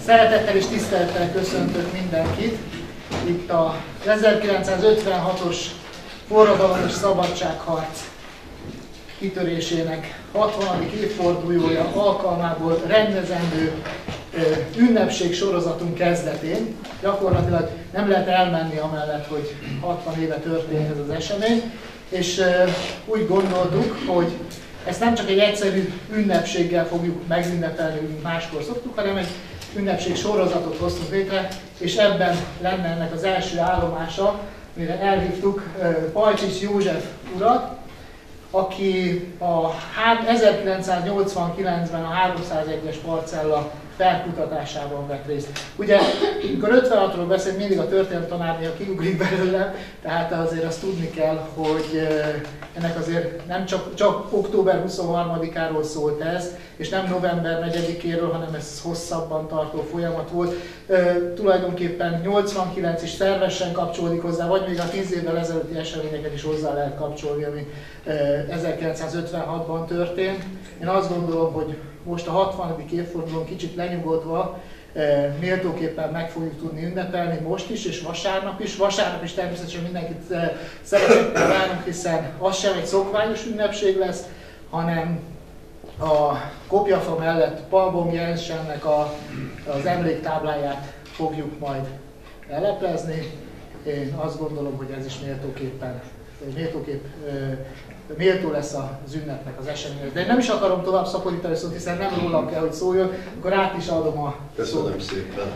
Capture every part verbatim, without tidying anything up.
Szeretettel és tisztelettel köszöntök mindenkit. Itt a ezerkilencszázötvenhatos forradalom és szabadságharc kitörésének hatvanadik évfordulója alkalmából rendezendő ünnepség sorozatunk kezdetén. Gyakorlatilag nem lehet elmenni amellett, hogy hatvan éve történt ez az esemény, és úgy gondoltuk, hogy ezt nem csak egy egyszerű ünnepséggel fogjuk megünnepelni, mint máskor szoktuk, hanem egy ünnepség sorozatot hoztunk létre, és ebben lenne ennek az első állomása, mire elhívtuk Pajcsics József urat, aki a ezerkilencszáznyolcvankilencben a háromszázegyes parcella felkutatásában vett részt. Ugye, amikor ötvenhatról beszélünk, mindig a történelemtanárnél kiugrik belőle, tehát azért azt tudni kell, hogy ennek azért nem csak, csak október huszonharmadikáról szólt ez, és nem november negyedikéről, hanem ez hosszabban tartó folyamat volt. E, tulajdonképpen nyolcvankilenc is szervesen kapcsolódik hozzá, vagy még a tíz évvel ezelőtti eseményeket is hozzá lehet kapcsolni, ami e, ezerkilencszázötvenhatban történt. Én azt gondolom, hogy most a hatvanadik évfordulón kicsit lenyugodva, e, méltóképpen meg fogjuk tudni ünnepelni most is, és vasárnap is. Vasárnap is természetesen mindenkit e, szeretettel várunk, hiszen az sem egy szokványos ünnepség lesz, hanem a kopjafa mellett Palbom Jensennek a, az emléktábláját fogjuk majd leleplezni. Én azt gondolom, hogy ez is méltóképpen, méltóképp, méltó lesz az ünnepnek, az eseménynek. De én nem is akarom tovább szaporítani szót, hiszen nem rólam kell, hogy szóljon, akkor át is adom a Köszönöm szót. Szépen.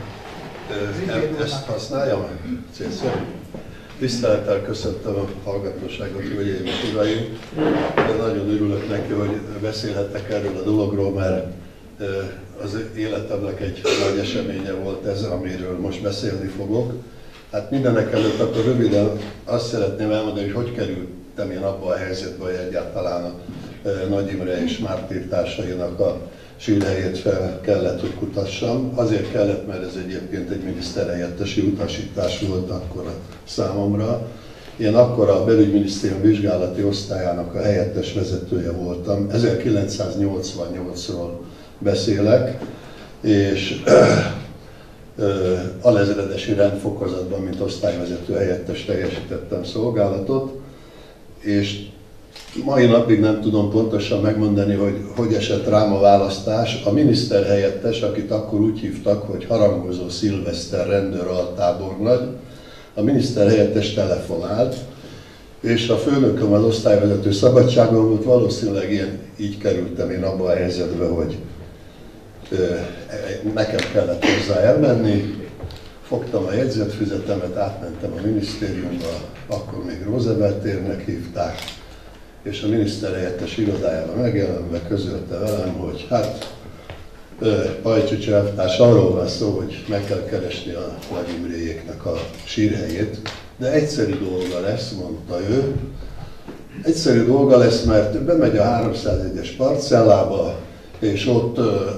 Ezt használjam? Célszerű. Tisztelettel köszöntöm a hallgatóságot, hölgyeim és uraim. Nagyon örülök neki, hogy beszélhettek erről a dologról, mert az életemnek egy nagy eseménye volt ez, amiről most beszélni fogok. Hát mindenek előtt akkor röviden azt szeretném elmondani, hogy hogy kerültem én abba a helyzetbe, hogy egyáltalán a Nagy Imre és mártírtársainak a sírhelyét fel kellett, hogy kutassam. Azért kellett, mert ez egyébként egy miniszterhelyettesi utasítás volt akkor a számomra. Én akkor a belügyminisztérium vizsgálati osztályának a helyettes vezetője voltam. ezerkilencszáznyolcvannyolcról beszélek, és alezredesi rendfokozatban, mint osztályvezető helyettes teljesítettem szolgálatot, és mai napig nem tudom pontosan megmondani, hogy hogy esett rám a választás. A miniszterhelyettes, akit akkor úgy hívtak, hogy Harangozó Szilveszter rendőr altábornagy, a miniszterhelyettes telefonált, és a főnököm, az osztályvezető szabadságon volt, valószínűleg ilyen, így kerültem én abba a helyzetbe, hogy ö, nekem kellett hozzá elmenni. Fogtam a jegyzetfüzetemet, átmentem a minisztériumba, akkor még Roosevelt térnek hívták, és a miniszterhelyettes irodájában megjelenve közölte velem, hogy hát Pajcsics elvtárs, arról van szó, hogy meg kell keresni a Nagy Imréjéknek a sírhelyét, de egyszerű dolga lesz, mondta ő. Egyszerű dolga lesz, mert bemegy a háromszázegyes parcellába, és ott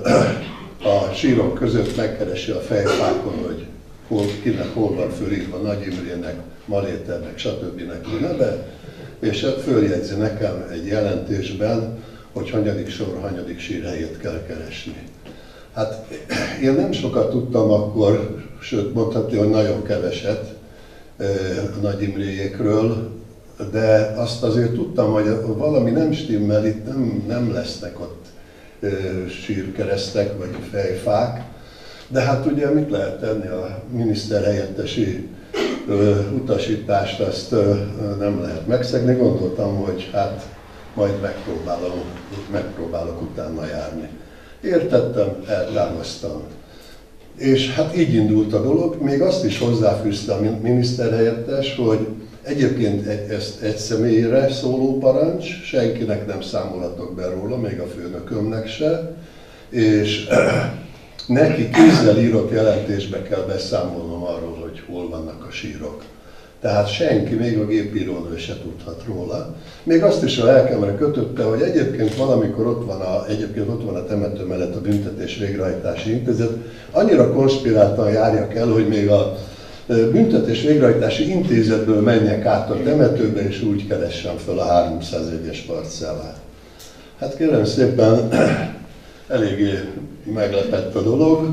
a sírok között megkeresi a fejfákon, hogy hol, kinek hol van fölírva Nagy Imrének, Maléternek, stb. A neve, és följegyzi nekem egy jelentésben, hogy hanyadik sor, hanyadik sírhelyét kell keresni. Hát én nem sokat tudtam akkor, sőt mondhatni, hogy nagyon keveset a Nagy Imréjékről, de azt azért tudtam, hogy valami nem stimmel, itt nem, nem lesznek ott sírkeresztek vagy fejfák, de hát ugye mit lehet tenni, a miniszterhelyettesi utasítást azt nem lehet megszegni. Gondoltam, hogy hát majd megpróbálom, megpróbálok utána járni. Értettem, eltámasztam. És hát így indult a dolog. Még azt is hozzáfűzte a miniszterhelyettes, hogy egyébként ezt egy személyre szóló parancs, senkinek nem számolhatok be róla, még a főnökömnek se, és neki kézzel írott jelentésbe kell beszámolnom arról, hogy hol vannak a sírok. Tehát senki, még a gépírónő se tudhat róla. Még azt is a lelkemre kötötte, hogy egyébként valamikor ott van a, egyébként ott van a temető mellett a Büntetés Végrehajtási Intézet. Annyira konspiráltan járjak el, hogy még a Büntetés Végrehajtási Intézetből menjek át a temetőbe, és úgy keressem fel a háromszázegyes parcellát. Hát kérem szépen, eléggé meglepett a dolog.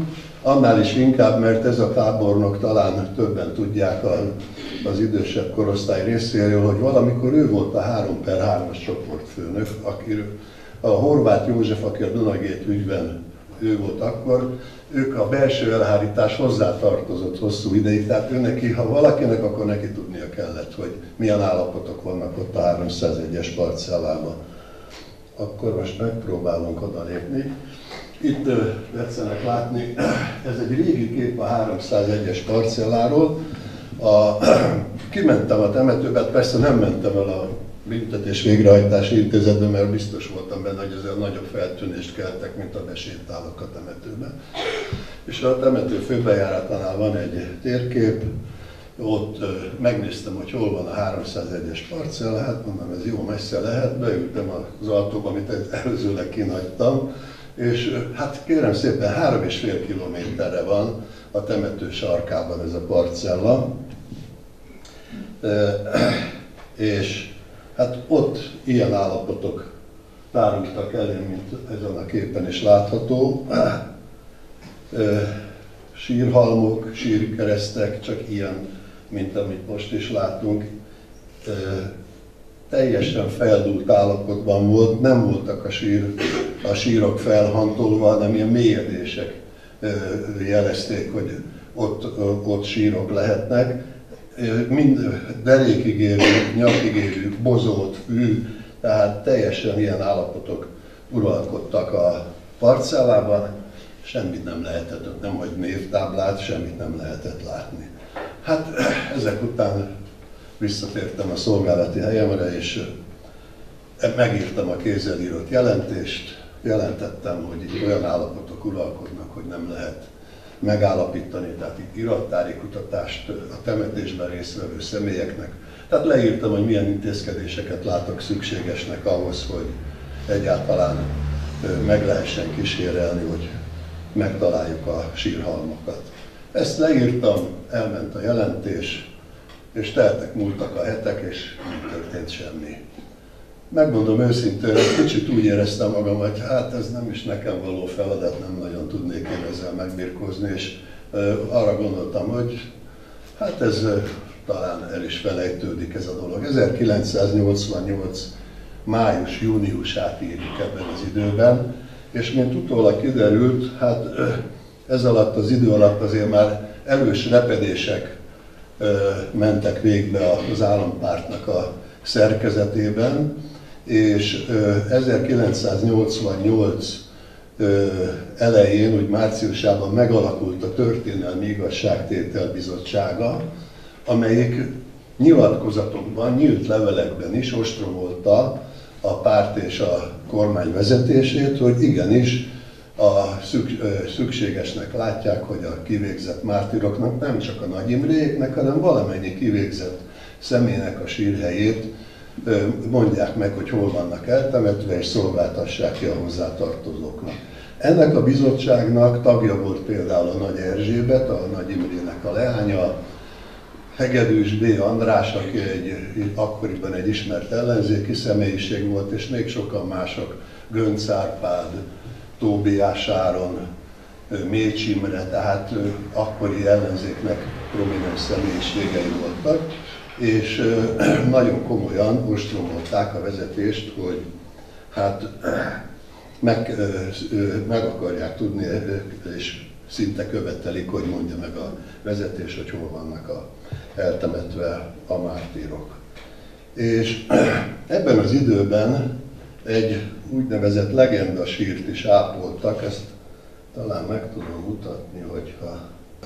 Annál is inkább, mert ez a tábornok, talán többen tudják az idősebb korosztály részéről, hogy valamikor ő volt a három per hármas csoportfőnök, aki a Horváth József, aki a Dunagét ügyben ő volt akkor, ők a belső elhárítás hozzátartozott hosszú ideig, tehát ő neki, ha valakinek, akkor neki tudnia kellett, hogy milyen állapotok vannak ott a háromszázegyes parcellában. Akkor most megpróbálunk odalépni. Itt tetszenek látni, ez egy régi kép a háromszázegyes parcelláról. A, kimentem a temetőbe, persze nem mentem el a büntetés végrehajtási intézetbe, mert biztos voltam benne, hogy azért nagyobb feltűnést keltek, mint a besétálok a temetőbe. És a temető főbejáratánál van egy térkép, ott megnéztem, hogy hol van a háromszázegyes parcella, hát mondom, ez jó messze lehet, beültem az autóba, amit előzőleg kinagytam, és hát kérem szépen, három és fél kilométerre van a temető sarkában ez a parcella, és hát ott ilyen állapotok tárultak elő, mint ezen a képen is látható. Sírhalmok, sírkeresztek, csak ilyen, mint amit most is látunk. Teljesen feldúlt állapotban volt, nem voltak a, sír, a sírok felhantolva, hanem ilyen mélyedések jelezték, hogy ott, ott sírok lehetnek. Mind derékig érő, nyakig érő, bozolt, fű, tehát teljesen ilyen állapotok uralkodtak a parcellában, semmit nem lehetett, nem hogy névtáblát, semmit nem lehetett látni. Hát ezek után visszatértem a szolgálati helyemre, és megírtam a kézzel írott jelentést, jelentettem, hogy itt olyan állapotok uralkodnak, hogy nem lehet megállapítani, tehát itt irattári kutatást a temetésben résztvevő személyeknek. Tehát leírtam, hogy milyen intézkedéseket látok szükségesnek ahhoz, hogy egyáltalán meg lehessen kísérelni, hogy megtaláljuk a sírhalmokat. Ezt leírtam, elment a jelentés, és teltek, múltak a hetek, és nem történt semmi. Megmondom őszintén, kicsit úgy éreztem magam, hogy hát ez nem is nekem való feladat, nem nagyon tudnék én ezzel megbirkózni, és arra gondoltam, hogy hát ez talán el is felejtődik ez a dolog. ezerkilencszáznyolcvannyolc május-júniusát írjuk ebben az időben, és mint utólag kiderült, hát ez alatt az idő alatt azért már erős repedések mentek végbe az állampártnak a szerkezetében, és ezerkilencszáznyolcvannyolc elején, úgy márciusában megalakult a Történelmi Igazságtétel Bizottsága, amelyik nyilatkozatokban, nyílt levelekben is ostromolta a párt és a kormány vezetését, hogy igenis a szükségesnek látják, hogy a kivégzett mártíroknak, nem csak a Nagy Imréknek, hanem valamennyi kivégzett személynek a sírhelyét mondják meg, hogy hol vannak eltemetve, és szolgáltassák ki a hozzátartozóknak. Ennek a bizottságnak tagja volt például a Nagy Erzsébet, a Nagy Imrének a leánya, Hegedűs B. András, aki egy, akkoriban egy ismert ellenzéki személyiség volt, és még sokan mások, Gönc Árpád, Tóbiás Áron, Mécs Imre, tehát akkori ellenzéknek prominens személyiségei voltak, és nagyon komolyan ostromolták a vezetést, hogy hát meg, meg akarják tudni, és szinte követelik, hogy mondja meg a vezetés, hogy hol vannak a, eltemetve a mártírok. És ebben az időben egy úgynevezett legenda sírt is ápoltak, ezt talán meg tudom mutatni, hogyha...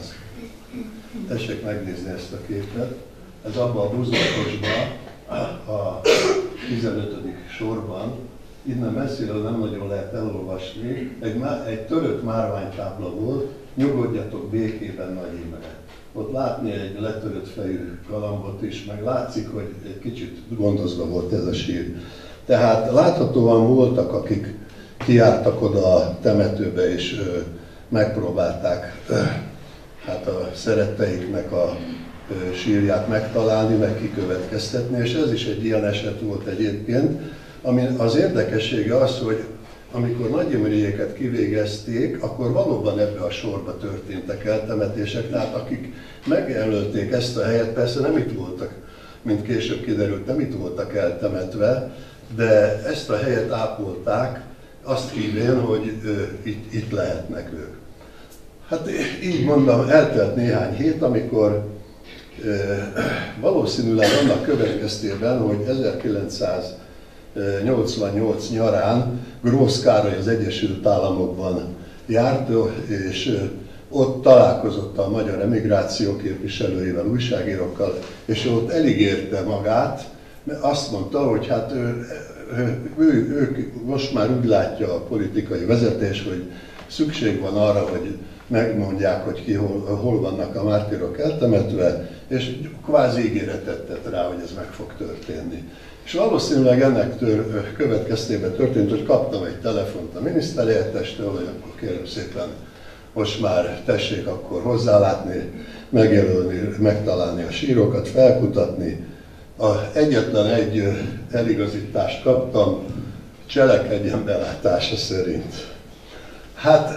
Tessék megnézni ezt a képet. Ez abban a buzatosban, a tizenötödik sorban, innen messziről nem nagyon lehet elolvasni, egy, egy törött márványtábla volt, nyugodjatok békében Nagy Imre. Ott látni egy letörött fejű galambot is, meg látszik, hogy egy kicsit gondozva volt ez a sír. Tehát láthatóan voltak, akik kiálltak oda a temetőbe, és ö, megpróbálták ö, hát a szeretteiknek a ö, sírját megtalálni, meg kikövetkeztetni, és ez is egy ilyen eset volt egyébként, ami az érdekessége az, hogy amikor Nagy Imréjéket kivégezték, akkor valóban ebbe a sorba történtek eltemetések, tehát akik megjelölték ezt a helyet, persze nem itt voltak, mint később kiderült, nem itt voltak eltemetve, de ezt a helyet ápolták, azt hívén, hogy ő, itt, itt lehetnek ők. Hát így mondom, eltelt néhány hét, amikor e, valószínűleg annak következtében, hogy ezerkilencszáznyolcvannyolc nyarán Grósz Károly az Egyesült Államokban járt, és ott találkozott a magyar emigráció képviselőivel, újságírókkal, és ott eligérte magát, mert azt mondta, hogy hát ő, ő, ők most már úgy látja a politikai vezetés, hogy szükség van arra, hogy megmondják, hogy ki hol, hol vannak a mártírok eltemetve, és kvázi ígéretet tett rá, hogy ez meg fog történni. És valószínűleg ennek tör, következtében történt, hogy kaptam egy telefont a miniszterhelyettestől, hogy akkor kérem szépen, most már tessék akkor hozzálátni, megjelölni, megtalálni a sírokat, felkutatni. A egyetlen egy eligazítást kaptam, cselekedjen belátása szerint. Hát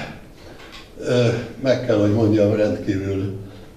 meg kell, hogy mondjam, rendkívül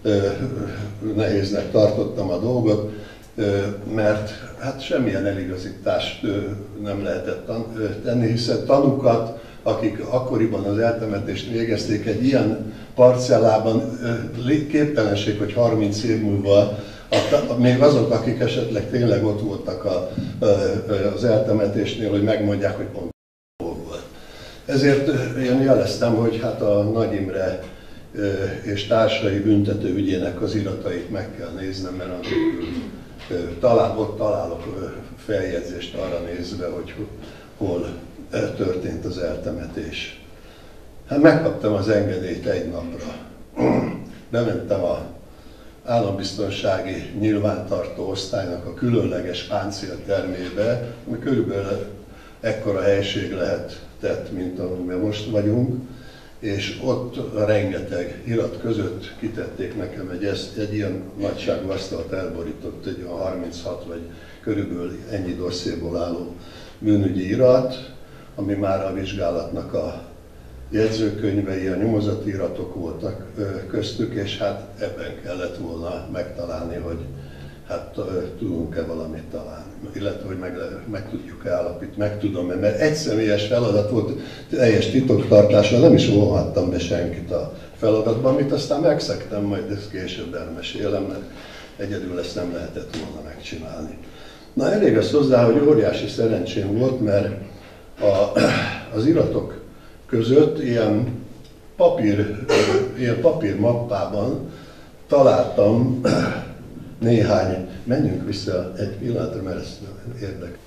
nehéznek tartottam a dolgot, mert hát semmilyen eligazítást nem lehetett tenni, hiszen tanukat, akik akkoriban az eltemetést végezték, egy ilyen parcellában képtelenség, hogy harminc év múlva a, még azok, akik esetleg tényleg ott voltak a, az eltemetésnél, hogy megmondják, hogy pont hol volt. Ezért én jeleztem, hogy hát a Nagy Imre és társai büntető ügyének az iratait meg kell néznem, mert anélkül talán, ott találok feljegyzést arra nézve, hogy hol történt az eltemetés. Hát megkaptam az engedélyt egy napra. Bementem a állambiztonsági nyilvántartó osztálynak a különleges páncéltermébe, ami körülbelül ekkora helység lehetett, mint amiben most vagyunk, és ott rengeteg irat között kitették nekem egy, ezt, egy ilyen nagyságú asztalt elborított, egy a harminchat vagy körülbelül ennyi dossziéból álló bűnügyi irat, ami már a vizsgálatnak a jegyzőkönyvei, a nyomozati iratok voltak köztük, és hát ebben kellett volna megtalálni, hogy hát tudunk-e valamit találni, illetve hogy meg, meg tudjuk-e állapítani, meg tudom-e, mert egy személyes feladat volt, teljes titoktartásra, nem is vonhattam be senkit a feladatban, amit aztán megszegtem, majd ezt később elmesélem, mert egyedül ezt nem lehetett volna megcsinálni. Na elég az hozzá, hogy óriási szerencsém volt, mert a, az iratok között ilyen papír, ilyen papírmappában találtam néhány, menjünk vissza egy pillanatra, mert ez érdekel.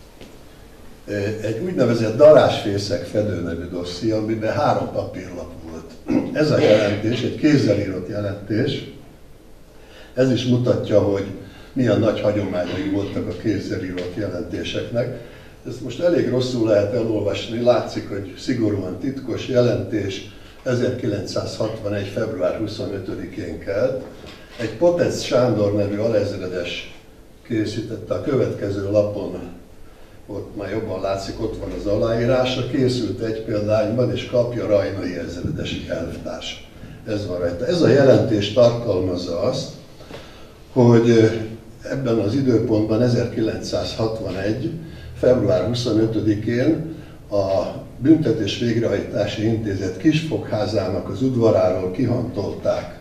Egy úgynevezett darásfészek fedő nevű dosszié, amiben három papírlap volt. Ez a jelentés, egy kézzel írott jelentés, ez is mutatja, hogy milyen nagy hagyományai voltak a kézzel írott jelentéseknek. Ezt most elég rosszul lehet elolvasni, látszik, hogy szigorúan titkos jelentés, ezerkilencszázhatvanegy. február huszonötödikén kelt. Egy Potec Sándor nevű alezredes készítette a következő lapon, ott már jobban látszik, ott van az aláírása, készült egy példányban, és kapja Rajnai ezredes elvtárs. Ez van rajta. Ez a jelentés tartalmazza azt, hogy ebben az időpontban, ezerkilencszázhatvanegy. február huszonötödikén a Büntetés Végrehajtási Intézet Kisfogházának az udvaráról kihantolták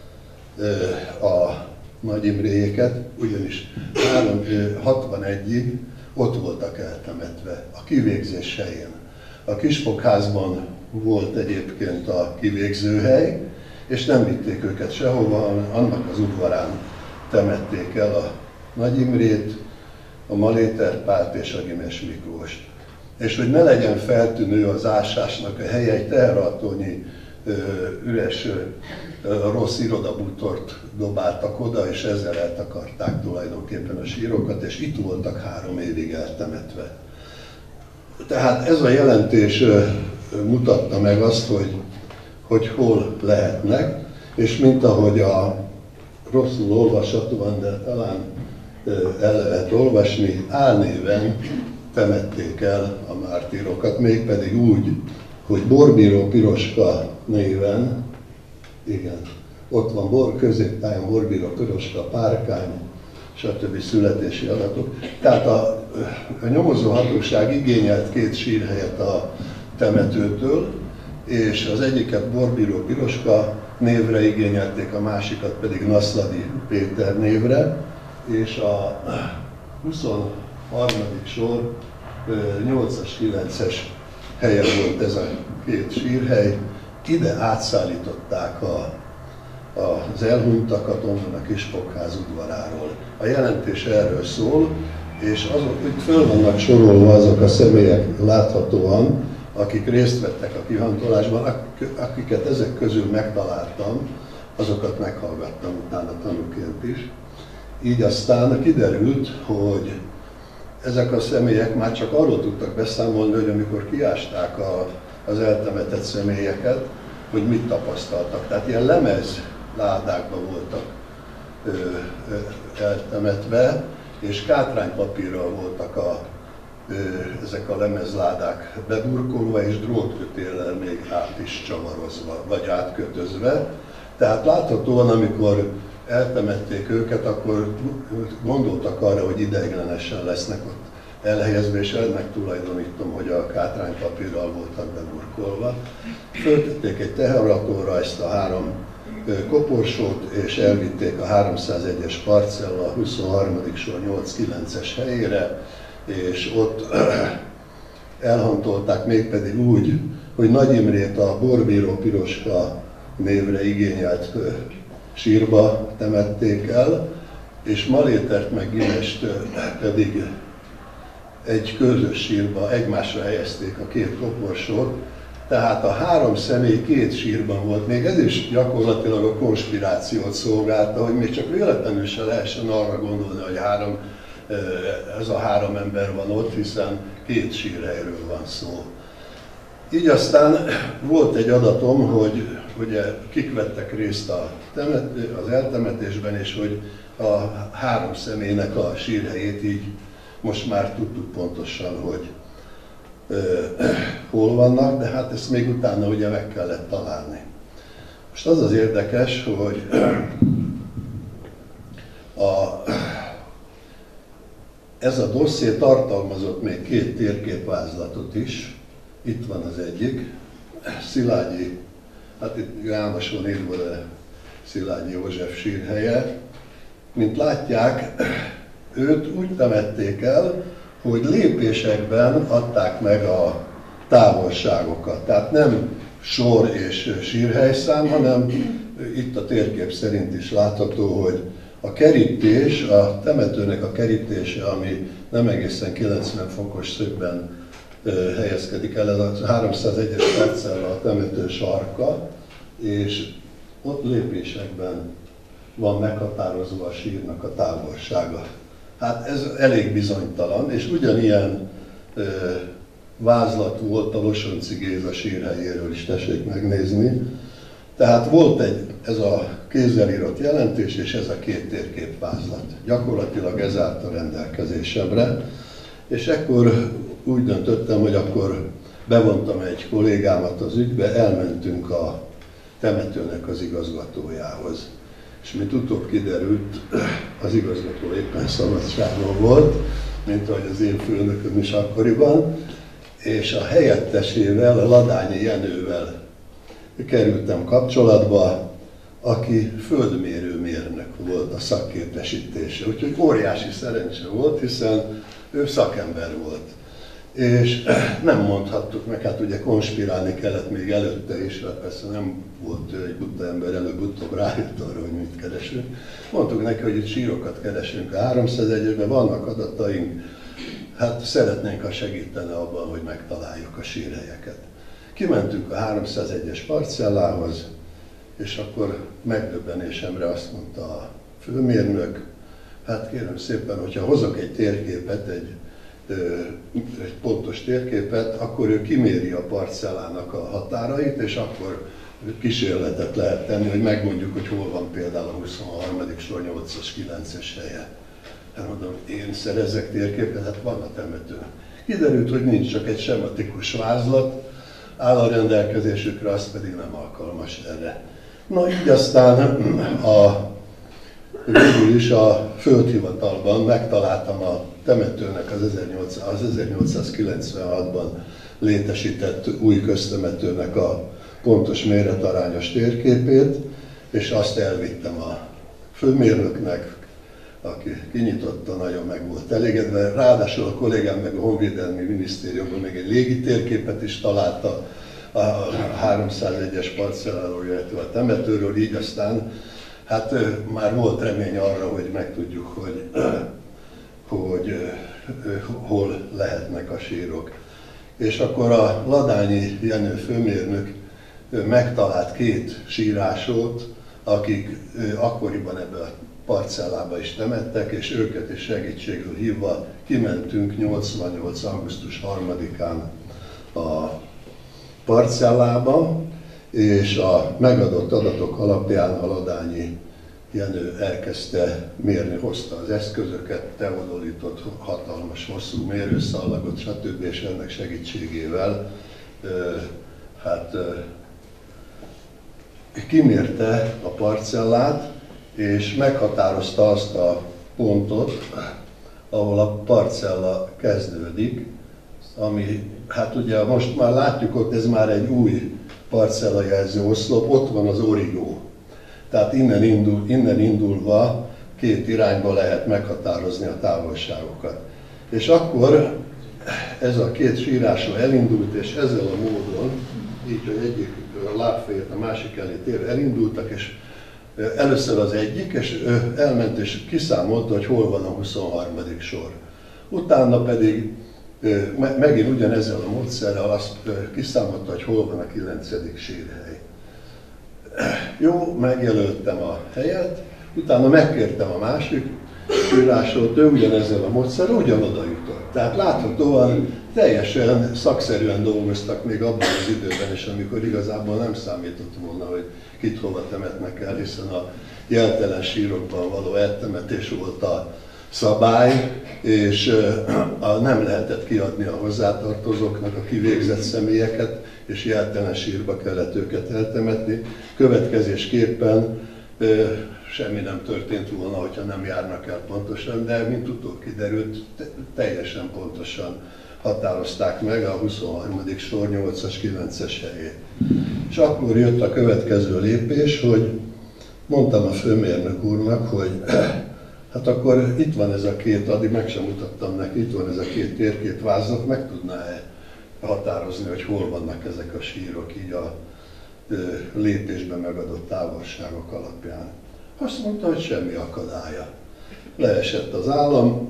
a Nagy Imréjéket, ugyanis hatvanegyig ott voltak eltemetve, a kivégzés helyén. A Kisfogházban volt egyébként a kivégzőhely, és nem vitték őket sehova, hanem annak az udvarán temették el a Nagy Imrét, a Maléter Pált és a Gimes Miklóst. És hogy ne legyen feltűnő az ásásnak a helye, egy teherautónyi üres, rossz irodabútort dobáltak oda, és ezzel eltakarták tulajdonképpen a sírokat, és itt voltak három évig eltemetve. Tehát ez a jelentés mutatta meg azt, hogy, hogy hol lehetnek, és mint ahogy a rosszul olvashatóan, de talán el lehet olvasni, álnéven temették el a mártírokat, mégpedig úgy, hogy Borbíró Piroska néven, igen, ott van bor, középtájon Borbíró Piroska, Párkány, stb. Születési adatok. Tehát a, a nyomozó hatóság igényelt két sírhelyet a temetőtől, és az egyiket Borbíró Piroska névre igényelték, a másikat pedig Naszladi Péter névre, és a huszonharmadik sor nyolcas kilences helye volt ez a két sírhely. Ide átszállították a, az elhunytakat onnan a Kisfogház udvaráról. A jelentés erről szól, és azok, itt föl vannak sorolva azok a személyek láthatóan, akik részt vettek a kihantolásban, akiket ezek közül megtaláltam, azokat meghallgattam utána tanúként is. Így aztán kiderült, hogy ezek a személyek már csak arról tudtak beszámolni, hogy amikor kiásták a, az eltemetett személyeket, hogy mit tapasztaltak. Tehát ilyen lemezládákban voltak ö, ö, eltemetve, és kátránypapírral voltak a, ö, ezek a lemezládák beburkolva, és drótkötéllel még át is csavarozva, vagy átkötözve. Tehát láthatóan, amikor eltemették őket, akkor gondoltak arra, hogy ideiglenesen lesznek ott elhelyezve, és ennek tulajdonítom, hogy a kátránypapírral voltak beburkolva. Föltették egy teherautóra ezt a három koporsót, és elvitték a háromszázegyes parcella a huszonharmadik sor nyolc kilences helyére, és ott elhantolták, mégpedig úgy, hogy Nagy Imrét a Borbíró Piroska névre igényelt sírba temették el, és Malétert meg Gimest pedig egy közös sírba egymásra helyezték a két koporsót, tehát a három személy két sírban volt. Még ez is gyakorlatilag a konspirációt szolgálta, hogy még csak véletlenül se lehessen arra gondolni, hogy három, ez a három ember van ott, hiszen két sírhelyről van szó. Így aztán volt egy adatom, hogy ugye kik vettek részt a temet, az eltemetésben, és hogy a három személynek a sírhelyét így most már tudtuk pontosan, hogy ö, hol vannak, de hát ezt még utána ugye meg kellett találni. Most az az érdekes, hogy a, ez a dosszié tartalmazott még két térképvázlatot is. Itt van az egyik, Szilágyi, hát itt János van írva, de Szilágyi József sírhelye. Mint látják, őt úgy temették el, hogy lépésekben adták meg a távolságokat. Tehát nem sor és sírhelyszám, hanem itt a térkép szerint is látható, hogy a kerítés, a temetőnek a kerítése, ami nem egészen kilencven fokos szögben helyezkedik el, ez a háromszázegyes parcella a temető sarka, és ott lépésekben van meghatározva a sírnak a távolsága. Hát ez elég bizonytalan, és ugyanilyen ö, vázlat volt a Losonczy Géza sírhelyéről is, tessék megnézni. Tehát volt egy, ez a kézzel írott jelentés, és ez a két térképvázlat. Gyakorlatilag ez állt a rendelkezésemre, és ekkor úgy döntöttem, hogy akkor bevontam egy kollégámat az ügybe, elmentünk a temetőnek az igazgatójához. És mint utóbb kiderült, az igazgató éppen szabadságon volt, mint ahogy az én főnököm is akkoriban, és a helyettesével, a Ladányi Jenővel kerültem kapcsolatba, aki földmérőmérnök volt a szakképesítése. Úgyhogy óriási szerencse volt, hiszen ő szakember volt. És nem mondhattuk meg, hát ugye konspirálni kellett még előtte is, mert persze nem volt egy buta ember, előbb-utóbb rájött arra, hogy mit keresünk. Mondtuk neki, hogy itt sírokat keresünk a háromszázegyesben, vannak adataink, hát szeretnénk, ha segítene abban, hogy megtaláljuk a sírhelyeket. Kimentünk a háromszázegyes parcellához, és akkor megdöbbenésemre azt mondta a főmérnök, hát kérem szépen, hogyha hozok egy térképet, egy egy pontos térképet, akkor ő kiméri a parcellának a határait, és akkor kísérletet lehet tenni, hogy megmondjuk, hogy hol van például a huszonharmadik sor nyolcas kilences helye. Hát mondom, én szerezzek térképet, hát van a temető. Kiderült, hogy nincs, csak egy sematikus vázlat áll a rendelkezésükre, az pedig nem alkalmas erre. Na így aztán a, végül is a földhivatalban megtaláltam a temetőnek az ezernyolcszázkilencvenhatban létesített új köztemetőnek a pontos méretarányos térképét, és azt elvittem a főmérnöknek, aki kinyitotta, nagyon meg volt elégedve. Ráadásul a kollégám meg a Honvédelmi Minisztériumban még egy légitérképet is találta a háromszázegyes parcelláról, illetve a temetőről, így aztán hát már volt remény arra, hogy megtudjuk, hogy, hogy hol lehetnek a sírok. És akkor a Ladányi Jenő főmérnök megtalált két sírásót, akik akkoriban ebbe a parcellába is temettek, és őket is segítségül hívva kimentünk nyolcvannyolc. augusztus harmadikán a parcellába, és a megadott adatok alapján a Ladányi Jenő elkezdte mérni, hozta az eszközöket, teodolított hatalmas hosszú mérőszallagot, stb. És ennek segítségével hát kimérte a parcellát, és meghatározta azt a pontot, ahol a parcella kezdődik, ami, hát ugye most már látjuk, ott ez már egy új parcellajelző oszlop, ott van az origó. Tehát innen, indul, innen indulva két irányba lehet meghatározni a távolságokat. És akkor ez a két sírásra elindult, és ezzel a módon, így, hogy egyik a lábfejet a másik elé tér, elindultak, és először az egyik, és elment és kiszámolta, hogy hol van a huszonharmadik sor. Utána pedig megint ugyanezzel a módszerrel azt kiszámolta, hogy hol van a kilencedik sírhely. Jó, megjelöltem a helyet, utána megkértem a másik sírásról, ő ugyanezzel a módszerrel ugyanoda jutott. Tehát láthatóan teljesen szakszerűen dolgoztak még abban az időben is, amikor igazából nem számított volna, hogy kit hova temetnek el, hiszen a jeltelen sírokban való eltemetés volt a szabály, és nem lehetett kiadni a hozzátartozóknak a kivégzett személyeket, és jeltelen sírba kellett őket eltemetni. Következésképpen semmi nem történt volna, hogyha nem járnak el pontosan, de mint utóbb kiderült, teljesen pontosan határozták meg a huszonharmadik sor nyolcas kilences helyét. És akkor jött a következő lépés, hogy mondtam a főmérnök úrnak, hogy hát akkor itt van ez a két, addig meg sem mutattam neki, itt van ez a két térképvázlat, meg tudná-e határozni, hogy hol vannak ezek a sírok így a lépésben megadott távolságok alapján. Azt mondta, hogy semmi akadálya. Leesett az állam,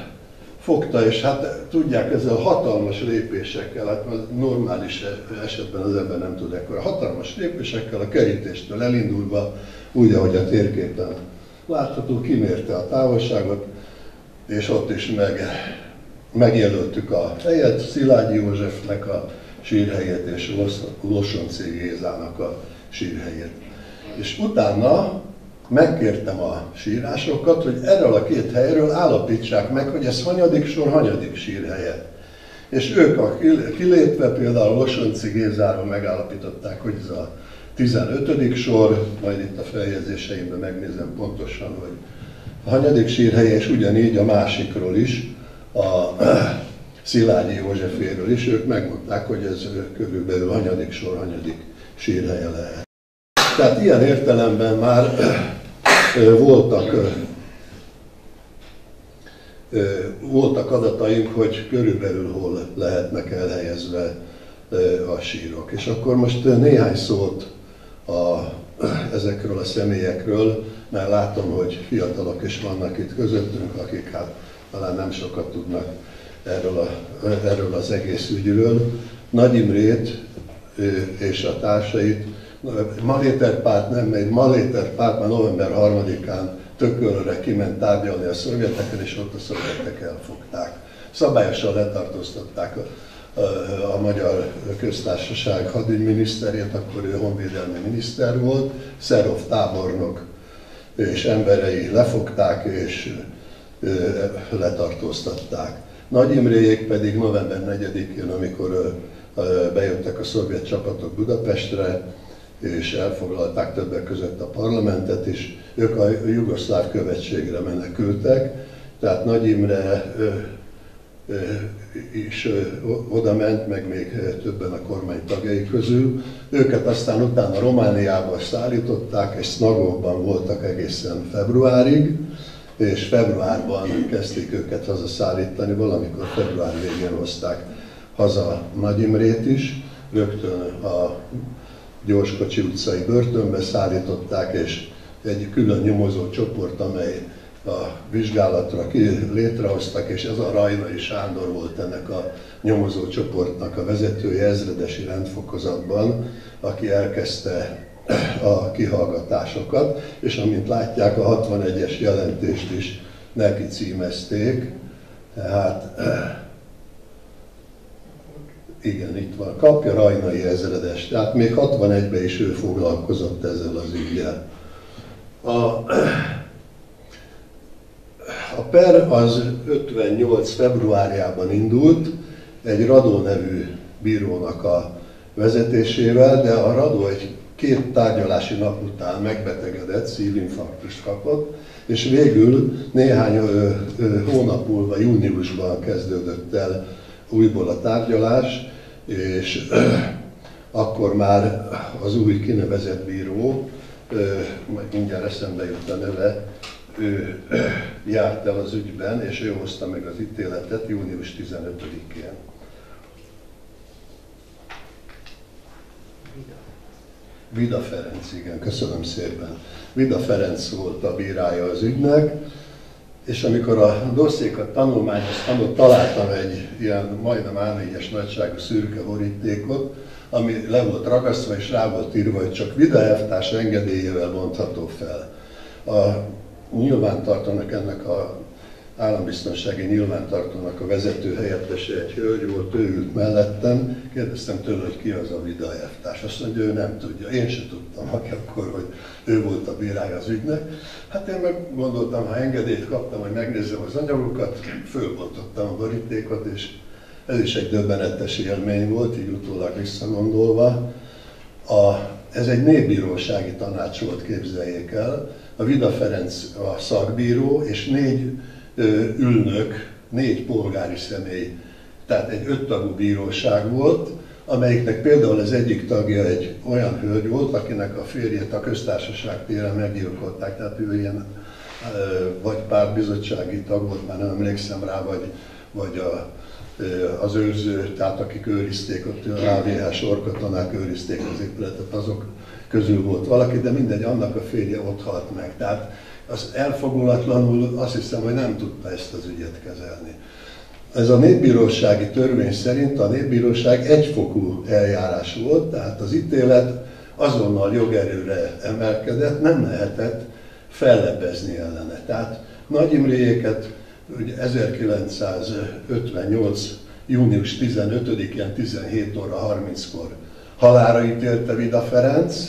fogta, és hát tudják, ezzel hatalmas lépésekkel, hát normális esetben az ember nem tud ekkora, hatalmas lépésekkel a kerítéstől elindulva, úgy, ahogy a térképen látható, kimérte a távolságot, és ott is meg, megjelöltük a helyet, Szilágyi Józsefnek a sírhelyét és Lossonczy Gézának a sírhelyét. És utána megkértem a sírásokat, hogy erről a két helyről állapítsák meg, hogy ez hanyadik sor, hanyadik sírhelye. És ők a kilépve például Lossonczy Gézáról megállapították, hogy ez a tizenötödik sor, majd itt a feljegyzéseimben megnézem pontosan, hogy a hanyadik sírhelye, és ugyanígy a másikról is, a Szilágyi Józseféről is, ők megmondták, hogy ez körülbelül hanyadik sor, hanyadik sírhelye lehet. Tehát ilyen értelemben már voltak, voltak adataink, hogy körülbelül hol lehetnek elhelyezve a sírok. És akkor most néhány szót a, ezekről a személyekről, mert látom, hogy fiatalok is vannak itt közöttünk, akik hát talán nem sokat tudnak erről, a, erről az egész ügyről. Nagy Imrét és a társait, Maléter párt nem megy, Maléter párt már november harmadikán Tökölre kiment tárgyalni a szovjetekkel, és ott a szovjetek elfogták. Szabályosan letartóztatták a, a, a Magyar Köztársaság hadügyminiszterét, akkor ő honvédelmi miniszter volt, Szerov tábornok és emberei lefogták és letartóztatták. Nagy Imréjék pedig november negyedikén, amikor bejöttek a szovjet csapatok Budapestre, és elfoglalták többek között a parlamentet is, ők a jugoszláv követségre menekültek, tehát Nagy Imre ö, ö, is ö, oda ment, meg még többen a kormány tagjai közül. Őket aztán utána Romániába szállították, és Snagóban voltak egészen februárig, és februárban kezdték őket hazaszállítani, valamikor február végén hozták haza Nagy Imrét is, rögtön a Gyorskocsi utcai börtönbe szállították, és egy külön nyomozó csoport, amely a vizsgálatra ki létrehoztak, és ez a Rajnai Sándor volt ennek a nyomozó csoportnak a vezetője ezredesi rendfokozatban, aki elkezdte a kihallgatásokat, és amint látják, a hatvanegyes jelentést is neki címezték. Tehát igen, itt van. Kapja Rajnai ezredes. Tehát még hatvanegyben is ő foglalkozott ezzel az üggyel. A, a per az ötvennyolc februárjában indult egy Radó nevű bírónak a vezetésével, de a Radó egy két tárgyalási nap után megbetegedett, szívinfarktust kapott, és végül néhány ö, ö, hónap múlva, júniusban kezdődött el újból a tárgyalás, és ö, akkor már az új kinevezett bíró, ö, majd mindjárt eszembe jut a neve, ő ö, járt el az ügyben, és ő hozta meg az ítéletet június tizenötödikén. Vida Ferenc, igen, köszönöm szépen. Vida Ferenc volt a bírája az ügynek, és amikor a dossziékat tanulmányoztam, találtam egy ilyen majdnem á négyes nagyságú szürke borítékot, ami le volt ragasztva, és rá volt írva, hogy csak Vida elvtárs engedélyével mondható fel. A nyilvántartónak, ennek a állambiztonsági nyilvántartónak a vezető helyettese egy hölgy volt, ő ült mellettem, kérdeztem tőle, hogy ki az a Vida elvtárs. Azt mondja, ő nem tudja, én sem tudtam akkor, hogy ő volt a bírája az ügynek. Hát én meg gondoltam, ha engedélyt kaptam, hogy megnézzem az anyagokat, fölbontottam a borítékot, és ez is egy döbbenetes élmény volt, így utólag visszagondolva. A, ez egy népbírósági tanács volt, képzeljék el. A Vida Ferenc a szakbíró, és négy ö, ülnök, négy polgári személy, tehát egy öttagú bíróság volt, amelyiknek például az egyik tagja egy olyan hölgy volt, akinek a férjét a Köztársaság téren meggyilkolták, tehát ő ilyen ö, vagy pártbizottsági tag volt, már nem emlékszem rá, vagy, vagy a, ö, az őrző, tehát akik őrizték, ott a á vé há sorkatonák őrizték az épületet, azok közül volt valaki, de mindegy, annak a férje ott halt meg. Tehát az elfogulatlanul azt hiszem, hogy nem tudta ezt az ügyet kezelni. Ez a népbírósági törvény szerint a népbíróság egyfokú eljárás volt, tehát az ítélet azonnal jogerőre emelkedett, nem lehetett fellebbezni ellene. Tehát Nagy Imréjéket ugye ezerkilencszázötvennyolc. június tizenötödikén tizenhét óra harminckor halálra ítélte Vida Ferenc,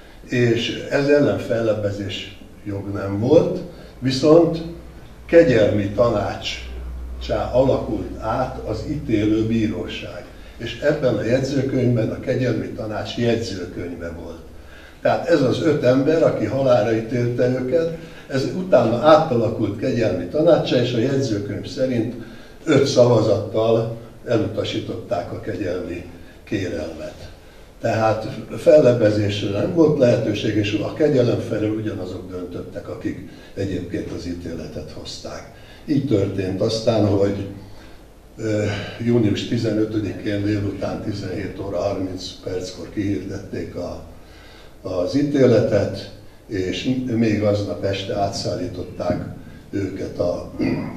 és ez ellen fellebbezés jog nem volt, viszont kegyelmi tanáccsá alakult át az ítélő bíróság. És ebben a jegyzőkönyvben a kegyelmi tanács jegyzőkönyve volt. Tehát ez az öt ember, aki halálra ítélte őket, ez utána átalakult kegyelmi tanácsa, és a jegyzőkönyv szerint öt szavazattal elutasították a kegyelmi kérelmet. Tehát fellebbezésre nem volt lehetőség, és a kegyelem felől ugyanazok döntöttek, akik egyébként az ítéletet hozták. Így történt aztán, hogy június tizenötödikén délután tizenhét óra harminc perckor kihirdették a, az ítéletet, és még aznap este átszállították őket a,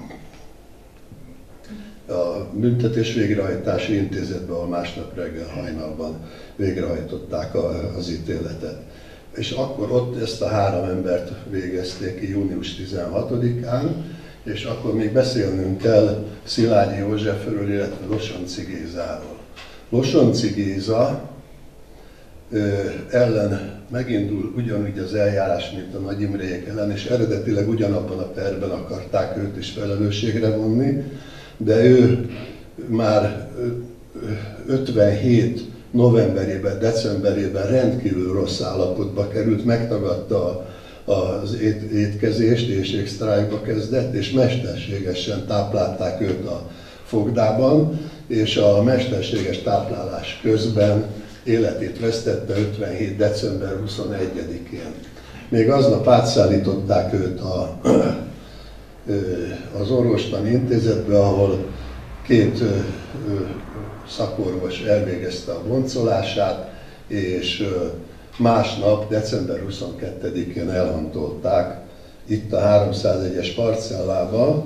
a büntetés végrehajtási intézetbe, ahol másnap reggel hajnalban végrehajtották a, az ítéletet. És akkor ott ezt a három embert végezték ki június tizenhatodikán, és akkor még beszélnünk kell Szilágyi Józsefről, illetve Losonczy Gézáról. Losonczy Géza ö, ellen megindul ugyanúgy az eljárás, mint a Nagy Imréjék ellen, és eredetileg ugyanabban a perben akarták őt is felelősségre vonni, de ő már ötvenhét novemberében, decemberében rendkívül rossz állapotba került, megtagadta az ét, étkezést, éhségsztrájkba kezdett, és mesterségesen táplálták őt a fogdában, és a mesterséges táplálás közben életét vesztette ötvenhét december huszonegyedikén. Még aznap átszállították őt a, az orvostani intézetbe, ahol két szakorvos elvégezte a boncolását, és másnap, december huszonkettedikén elhantolták itt a háromszázegyes parcellába,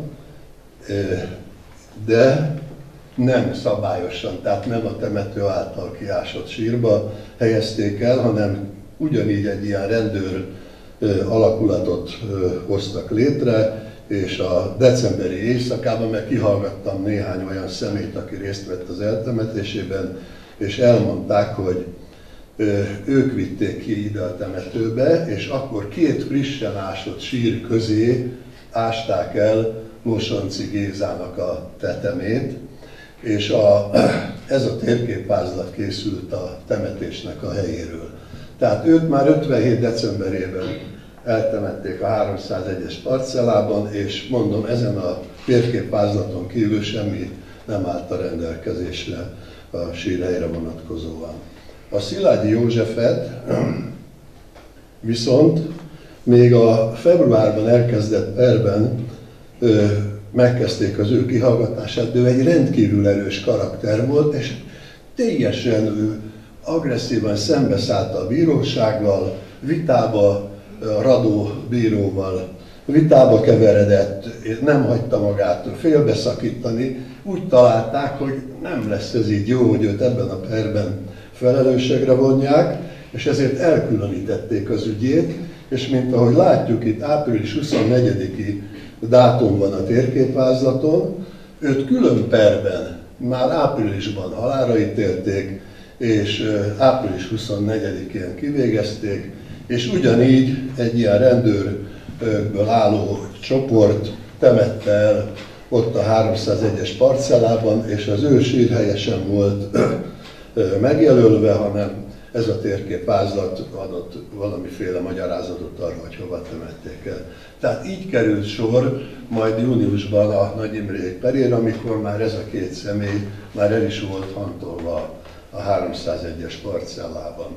de nem szabályosan, tehát nem a temető által kiásott sírba helyezték el, hanem ugyanígy egy ilyen rendőr alakulatot hoztak létre, és a decemberi éjszakában, mert kihallgattam néhány olyan személyt, aki részt vett az eltemetésében, és elmondták, hogy ők vitték ki ide a temetőbe, és akkor két frissen ásott sír közé ásták el Mosonczy Gézának a tetemét, és a, ez a térképvázlat készült a temetésnek a helyéről. Tehát őt már ötvenhét decemberében eltemették a háromszázegyes parcellában, és mondom, ezen a térképvázlaton kívül semmi nem állt a rendelkezésre a sírhelyre vonatkozóan. A Szilágyi Józsefet viszont még a februárban elkezdett perben ö, megkezdték az ő kihallgatását, de ő egy rendkívül erős karakter volt, és teljesen ő agresszívan szembeszállt a bírósággal, vitába a Radó bíróval, vitába keveredett, nem hagyta magát félbeszakítani. Úgy találták, hogy nem lesz ez így jó, hogy őt ebben a perben felelősségre vonják, és ezért elkülönítették az ügyét, és mint ahogy látjuk, itt április huszonnegyediki dátum van a térképvázlaton, őt külön perben már áprilisban halálra ítélték, és április huszonnegyedikén kivégezték, és ugyanígy egy ilyen rendőrből álló csoport temette el ott a háromszázegyes parcellában, és az ő sírhelye sem volt megjelölve, hanem ez a térképvázlat adott valamiféle magyarázatot arra, hogy hova temették el. Tehát így került sor majd júniusban a Nagy Imrék perére, amikor már ez a két személy már el is volt hantolva a háromszázegyes parcellában.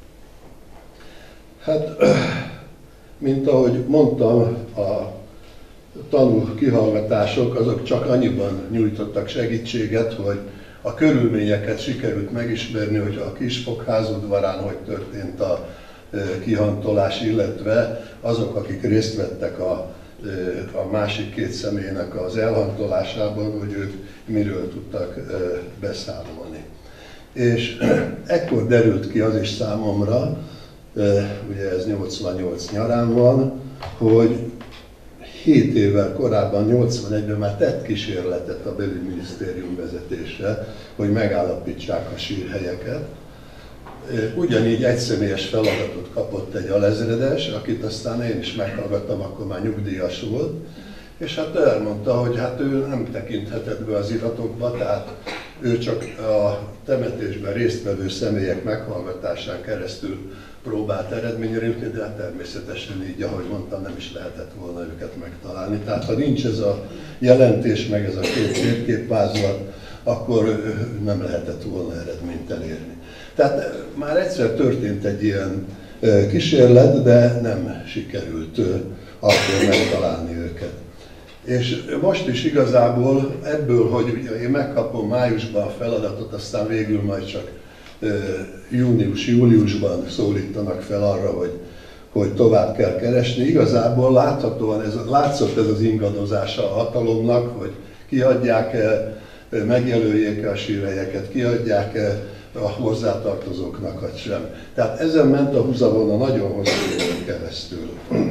Hát, mint ahogy mondtam, a tanú kihallgatások azok csak annyiban nyújtottak segítséget, hogy a körülményeket sikerült megismerni, hogy a Kisfok udvarán hogy történt a kihantolás, illetve azok, akik részt vettek a, a másik két személynek az elhantolásában, hogy ők miről tudtak beszámolni. És ekkor derült ki az is számomra, ugye ez nyolcvannyolc nyarán van, hogy hét évvel korábban, nyolcvanegyben már tett kísérletet a belügyminisztérium vezetése, hogy megállapítsák a sírhelyeket. Ugyanígy egyszemélyes feladatot kapott egy alezredes, akit aztán én is meghallgattam, akkor már nyugdíjas volt, és hát elmondta, hogy hát ő nem tekinthetett be az iratokba, tehát ő csak a temetésben résztvevő személyek meghallgatásán keresztül próbált eredményre jutni, de hát természetesen így, ahogy mondtam, nem is lehetett volna őket megtalálni. Tehát ha nincs ez a jelentés, meg ez a két térképvázlat, akkor nem lehetett volna eredményt elérni. Tehát már egyszer történt egy ilyen kísérlet, de nem sikerült akkor megtalálni őket. És most is igazából ebből, hogy ugye én megkapom májusban a feladatot, aztán végül majd csak június-júliusban szólítanak fel arra, hogy, hogy tovább kell keresni. Igazából láthatóan ez, látszott ez az ingadozása a hatalomnak, hogy kiadják-e, megjelöljék-e a sírhelyeket, kiadják-e a hozzátartozóknak, vagy sem. Tehát ezen ment a húzavona nagyon hosszú időn keresztül.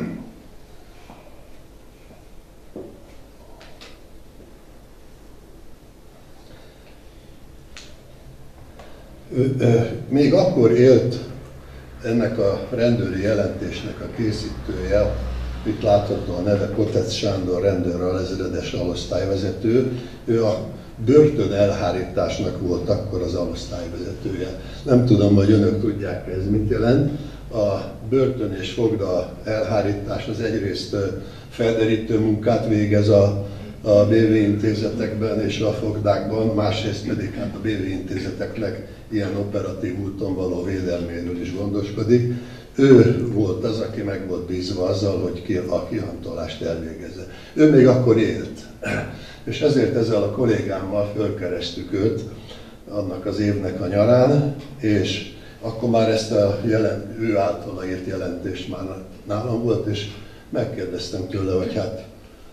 Még akkor élt ennek a rendőri jelentésnek a készítője, itt látható a neve, Kotec Sándor, rendőr alezredes alosztályvezető. Ő a börtön elhárításnak volt akkor az alosztályvezetője. Nem tudom, hogy önök tudják, ez mit jelent. A börtön és fogda elhárítás az egyrészt felderítő munkát végez a, a bé vé intézetekben és a fogdákban, másrészt pedig hát a bé vé intézeteknek ilyen operatív úton való védelméről is gondoskodik. Ő volt az, aki meg volt bízva azzal, hogy ki a kihantolást elvégezze. Ő még akkor élt, és ezért ezzel a kollégámmal fölkerestük őt annak az évnek a nyarán, és akkor már ezt a jelent, ő általa írt jelentést már nálam volt, és megkérdeztem tőle, hogy hát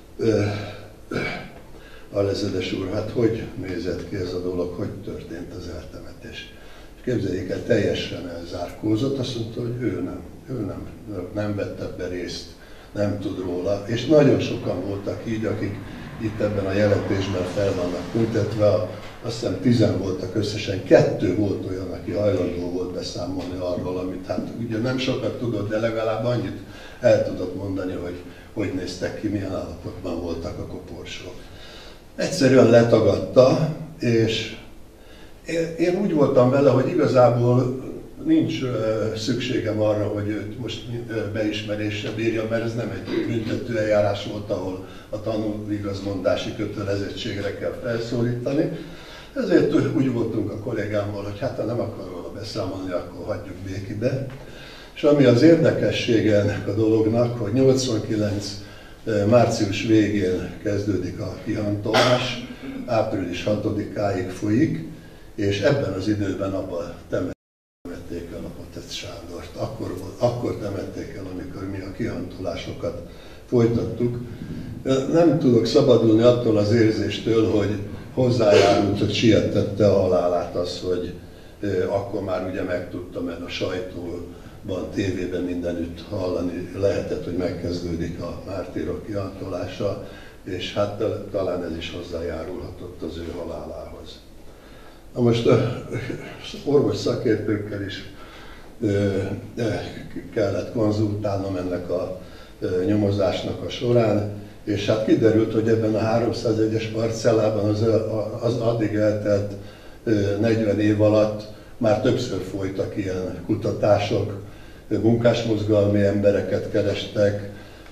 alezredes úr, hát hogy nézett ki ez a dolog, hogy történt az eltemetés. Képzeljék el, teljesen elzárkózott, azt mondta, hogy ő nem, ő nem, nem vett ebbe részt, nem tud róla, és nagyon sokan voltak így, akik itt ebben a jelentésben fel vannak tüntetve, azt hiszem tizen voltak összesen, kettő volt olyan, aki hajlandó volt beszámolni arról, amit hát ugye nem sokat tudott, de legalább annyit el tudott mondani, hogy hogy néztek ki, milyen állapotban voltak a koporsók. Egyszerűen letagadta, és én úgy voltam vele, hogy igazából nincs szükségem arra, hogy őt most beismerésre bírja, mert ez nem egy büntető eljárás volt, ahol a tanúigazmondási kötelezettségre kell felszólítani. Ezért úgy voltunk a kollégámmal, hogy hát ha nem akar róla beszámolni, akkor hagyjuk békibe. És ami az érdekessége ennek a dolognak, hogy nyolcvankilenc március végén kezdődik a kihantolás, április hatodikáig folyik, és ebben az időben abban temették el a Kotec Sándort. Akkor, akkor temették el, amikor mi a kihantolásokat folytattuk. Nem tudok szabadulni attól az érzéstől, hogy hozzájárult, hogy sietette a halálát az, hogy akkor már ugye megtudtam, mert a sajtóban, tévében mindenütt hallani lehetett, hogy megkezdődik a mártírok kihantolása, és hát talán ez is hozzájárulhatott az ő halálához. Na most orvos szakértőkkel is kellett konzultálnom ennek a nyomozásnak a során, és hát kiderült, hogy ebben a háromszázegyes parcellában az, az addig eltelt negyven év alatt már többször folytak ilyen kutatások, munkásmozgalmi embereket kerestek,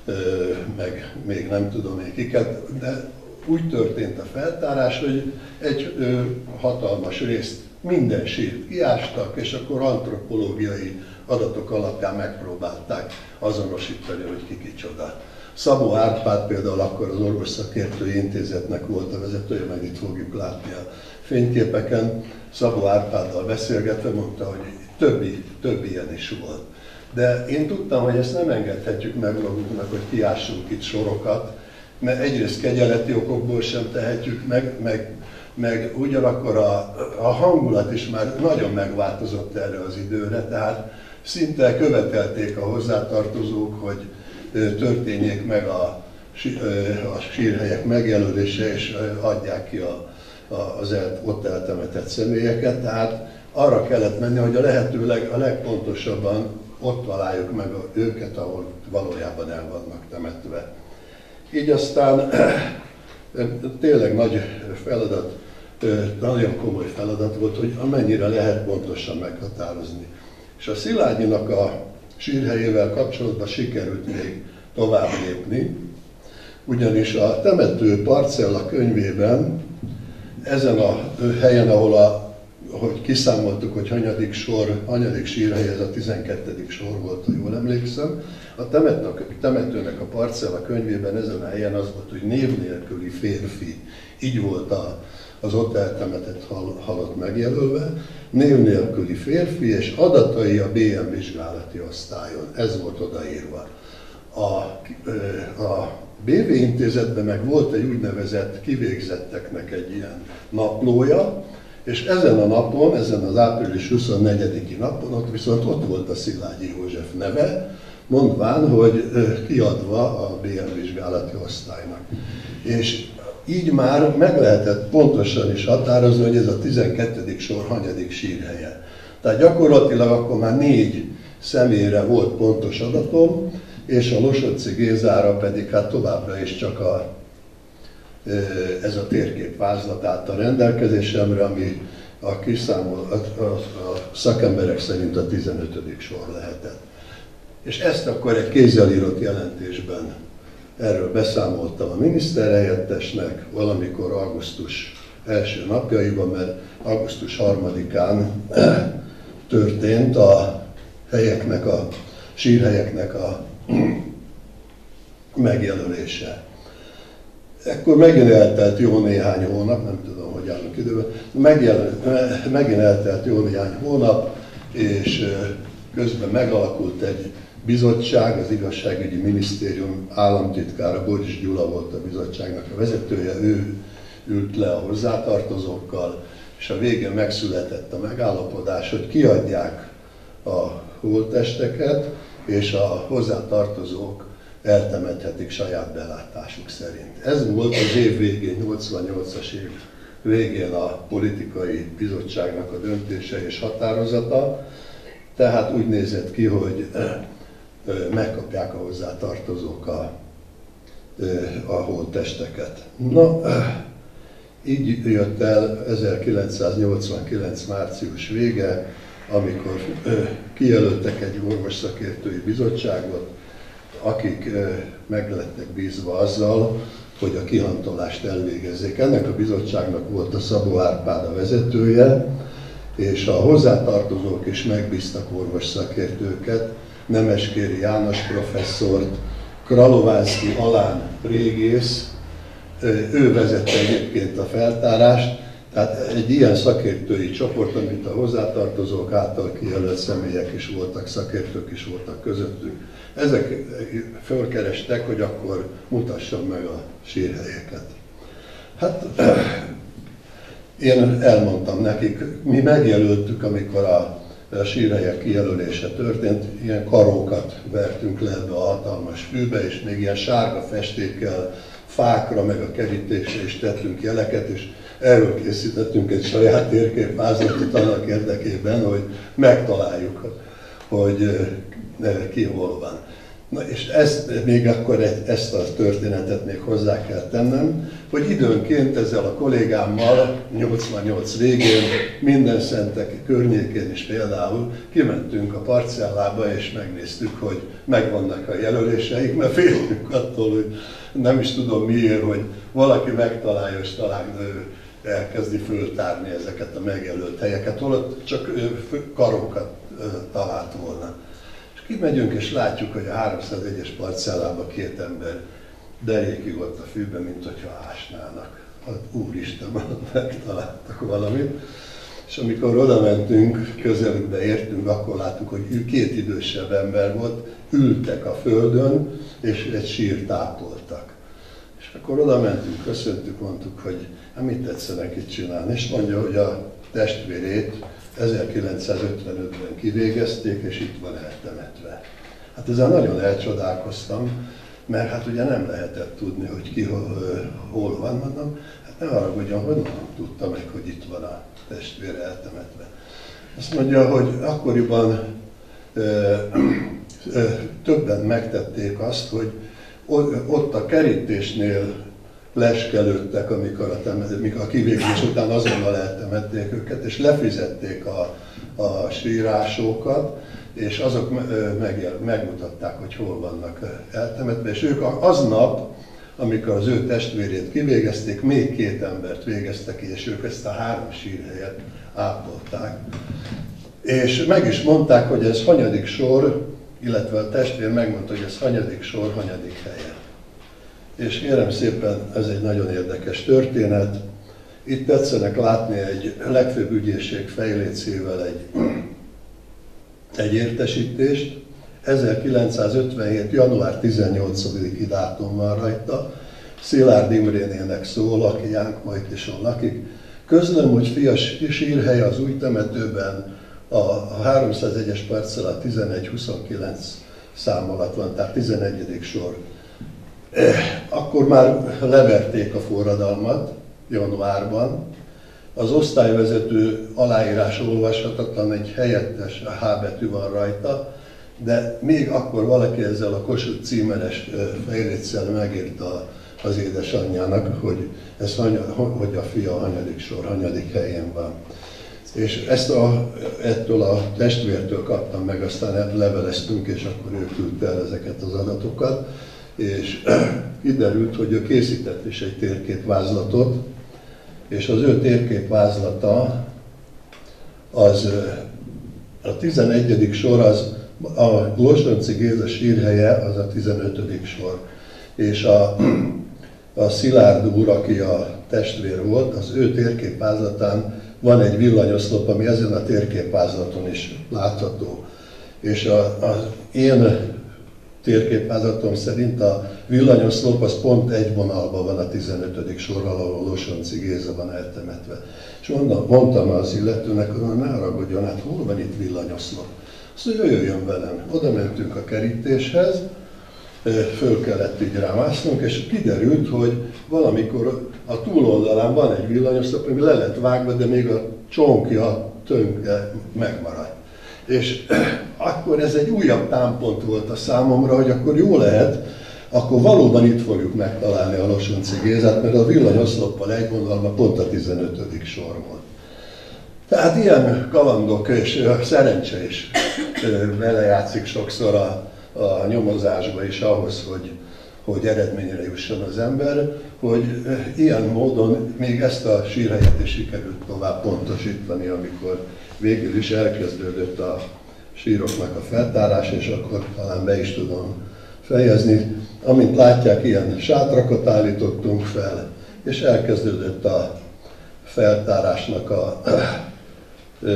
meg még nem tudom én kiket, de úgy történt a feltárás, hogy egy ö, hatalmas részt, minden sírt kiástak, és akkor antropológiai adatok alapján megpróbálták azonosítani, hogy ki kicsoda. Szabó Árpád például akkor az Orvosszakértői Intézetnek volt a vezetője, meg itt fogjuk látni a fényképeken. Szabó Árpáddal beszélgetve mondta, hogy többi, többi ilyen is volt. De én tudtam, hogy ezt nem engedhetjük meg magunknak, hogy kiássunk itt sorokat, mert egyrészt kegyeleti okokból sem tehetjük meg, meg, meg ugyanakkor a, a hangulat is már nagyon megváltozott erre az időre, tehát szinte követelték a hozzátartozók, hogy történjék meg a, a sírhelyek megjelölése, és adják ki a, a, az el, ott eltemetett személyeket, tehát arra kellett menni, hogy a lehetőleg a legpontosabban ott találjuk meg őket, ahol valójában el vannak temetve. Így aztán tényleg nagy feladat, nagyon komoly feladat volt, hogy amennyire lehet pontosan meghatározni. És a Szilágyinak a sírhelyével kapcsolatban sikerült még tovább lépni, ugyanis a temető parcella könyvében ezen a helyen, ahol a, hogy kiszámoltuk, hogy hanyadik sor, hanyadik sírhely, ez a tizenkettedik sor volt, ha jól emlékszem, a temetőnek a parcella könyvében ezen a helyen az volt, hogy név nélküli férfi. Így volt a, az ott eltemetett hal, halott megjelölve. Név nélküli férfi, és adatai a bé em vizsgálati osztályon. Ez volt odaírva. A, a bé vé intézetben meg volt egy úgynevezett kivégzetteknek egy ilyen naplója, és ezen a napon, ezen az április huszonnegyediki napon, ott viszont ott volt a Szilágyi József neve, mondván, hogy kiadva a bé em vizsgálati osztálynak. És így már meg lehetett pontosan is határozni, hogy ez a tizenkettedik sor hanyadik sírhelye. Tehát gyakorlatilag akkor már négy személyre volt pontos adatom, és a Losoczi Gézára pedig hát továbbra is csak a, ez a térkép vázlat állt a rendelkezésemre, ami a, kiszámol, a, a, a szakemberek szerint a tizenötödik sor lehetett. És ezt akkor egy kézzel írott jelentésben erről beszámoltam a miniszterhelyettesnek valamikor augusztus első napjaiban, mert augusztus harmadikán történt a helyeknek, a sírhelyeknek a megjelölése. Ekkor megint eltelt jó néhány hónap, nem tudom, hogy állunk időben, megjel, megint eltelt jó néhány hónap, és közben megalakult egy bizottság, az Igazságügyi Minisztérium államtitkára, Boris Gyula volt a bizottságnak a vezetője, ő ült le a hozzátartozókkal, és a végén megszületett a megállapodás, hogy kiadják a holttesteket, és a hozzátartozók eltemethetik saját belátásuk szerint. Ez volt az év végén, nyolcvannyolcas év végén a politikai bizottságnak a döntése és határozata, tehát úgy nézett ki, hogy megkapják a hozzátartozók a, a holttesteket. Na, így jött el ezerkilencszáznyolcvankilenc március vége, amikor kijelöltek egy orvosszakértői bizottságot, akik meg lettek bízva azzal, hogy a kihantolást elvégezzék. Ennek a bizottságnak volt a Szabó Árpád a vezetője, és a hozzátartozók is megbíztak orvosszakértőket, Nemeskéri János professzort, Kralovánszky Alán régész, ő vezette egyébként a feltárást, tehát egy ilyen szakértői csoport, amit a hozzátartozók által kijelölt személyek is voltak, szakértők is voltak közöttük. Ezek fölkerestek, hogy akkor mutassam meg a sírhelyeket. Hát én elmondtam nekik, mi megjelöltük, amikor a a sírhelyek kijelölése történt, ilyen karókat vertünk le ebbe a hatalmas fűbe, és még ilyen sárga festékkel, fákra, meg a kerítésre is tettünk jeleket, és erről készítettünk egy saját térképvázlatot annak érdekében, hogy megtaláljuk, hogy ki hol van. Na és ezt, még akkor egy, ezt a történetet még hozzá kell tennem, hogy időnként ezzel a kollégámmal nyolcvannyolc végén, Mindenszentek környékén is például kimentünk a parcellába és megnéztük, hogy megvannak a jelöléseik, mert féltünk attól, hogy nem is tudom miért, hogy valaki megtalálja és talán elkezdi föltárni ezeket a megjelölt helyeket, holott csak karokat talált volna. Kimegyünk és látjuk, hogy a háromszázegyes parcellában két ember derékig ott a fűben, mint hogyha ásnának. Hát úristen, megtaláltak valamit. És amikor oda mentünk, közelükbe értünk, akkor láttuk, hogy ő két idősebb ember volt, ültek a földön, és egy sírt ápoltak. És akkor oda mentünk, köszöntük, mondtuk, hogy hát mit tetszenek itt csinálni, és mondja, hogy a testvérét ezerkilencszázötvenötben kivégezték, és itt van eltemetve. Hát ezzel nagyon elcsodálkoztam, mert hát ugye nem lehetett tudni, hogy ki hol, hol van, mondom, hát ne haragudjon, hogy nem tudta meg, hogy itt van a testvére eltemetve. Azt mondja, hogy akkoriban ö, ö, többen megtették azt, hogy ott a kerítésnél leskelődtek, amikor a, amikor a kivégzés után azonnal eltemették őket, és lefizették a, a sírásokat, és azok meg, megmutatták, hogy hol vannak eltemetve, és ők aznap, amikor az ő testvérét kivégezték, még két embert végeztek ki, és ők ezt a három sírhelyet ápolták. És meg is mondták, hogy ez hanyadik sor, illetve a testvér megmondta, hogy ez hanyadik sor, hanyadik helye. És kérem szépen, ez egy nagyon érdekes történet. Itt tetszenek látni egy legfőbb ügyészség fejlécével egy, egy értesítést. ezerkilencszázötvenhét. január tizennyolcadiki dátum van rajta. Szilárd Imrénének szól, aki Jánkmajtison lakik. Közlöm, hogy fia sírhelye az új temetőben a háromszázegyes parcella tizenegy huszonkilenc szám alatt van, tehát tizenegyedik sor. Akkor már leverték a forradalmat januárban. Az osztályvezető aláírás olvashatatlan, egy helyettes H betű van rajta, de még akkor valaki ezzel a Kossuth címeres fejléccel megírta az édesanyjának, hogy, ez, hogy a fia a hanyadik sor, hanyadik helyén van. És ezt a, ettől a testvértől kaptam meg, aztán leveleztünk, és akkor ő küldte el ezeket az adatokat, és kiderült, hogy ő készített is egy térképvázlatot, és az ő térképvázlata az a tizenegyedik sor, az a Losonczy Géza sírhelye, az a tizenötödik sor. És a, a Szilárd úr, aki a testvér volt, az ő térképvázlatán van egy villanyoszlop, ami ezen a térképvázlaton is látható. És a, az én térképvázlatom szerint a villanyoszlop az pont egy vonalban van a tizenötödik sorral, ahol Losonczy Géza van eltemetve. És mondom, mondtam az illetőnek, hogy ne haragudjon, hát hol van itt villanyoszlop? Azt mondja, jöjjön velem. Oda mentünk a kerítéshez, föl kellett így rámásznunk, és kiderült, hogy valamikor a túloldalán van egy villanyoszlop, ami le lett vágva, de még a csonkja, tönkre megmaradt. És akkor ez egy újabb támpont volt a számomra, hogy akkor jó lehet, akkor valóban itt fogjuk megtalálni a Losonczy Gézát, mert a villanyoszloppal egy vonalban pont a tizenötödik sor volt. Tehát ilyen kalandok és szerencse is belejátszik sokszor a, a nyomozásba is ahhoz, hogy, hogy eredményre jusson az ember, hogy ilyen módon még ezt a sírhelyet is sikerült tovább pontosítani, amikor végül is elkezdődött a síroknak a feltárás, és akkor talán be is tudom fejezni. Amint látják, ilyen sátrakat állítottunk fel, és elkezdődött a feltárásnak a ö,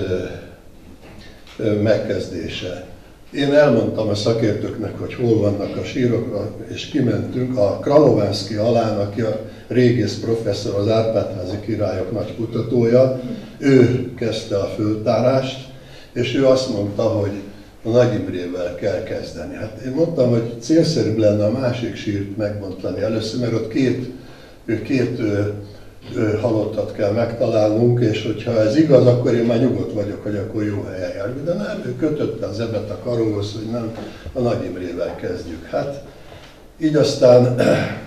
ö, megkezdése. Én elmondtam a szakértőknek, hogy hol vannak a sírok, és kimentünk a Kralovanszky alán, aki a régész professzor, az Árpád-házi királyok nagy kutatója. Ő kezdte a föltárást, és ő azt mondta, hogy a Nagy Imrével kell kezdeni. Hát én mondtam, hogy célszerűbb lenne a másik sírt megbontani először, mert ott két, két ő, ő, halottat kell megtalálnunk, és hogyha ez igaz, akkor én már nyugodt vagyok, hogy akkor jó helyen járunk. De nem, ő kötötte az ebet a karóhoz, hogy nem, a Nagy Imrével kezdjük. Hát így aztán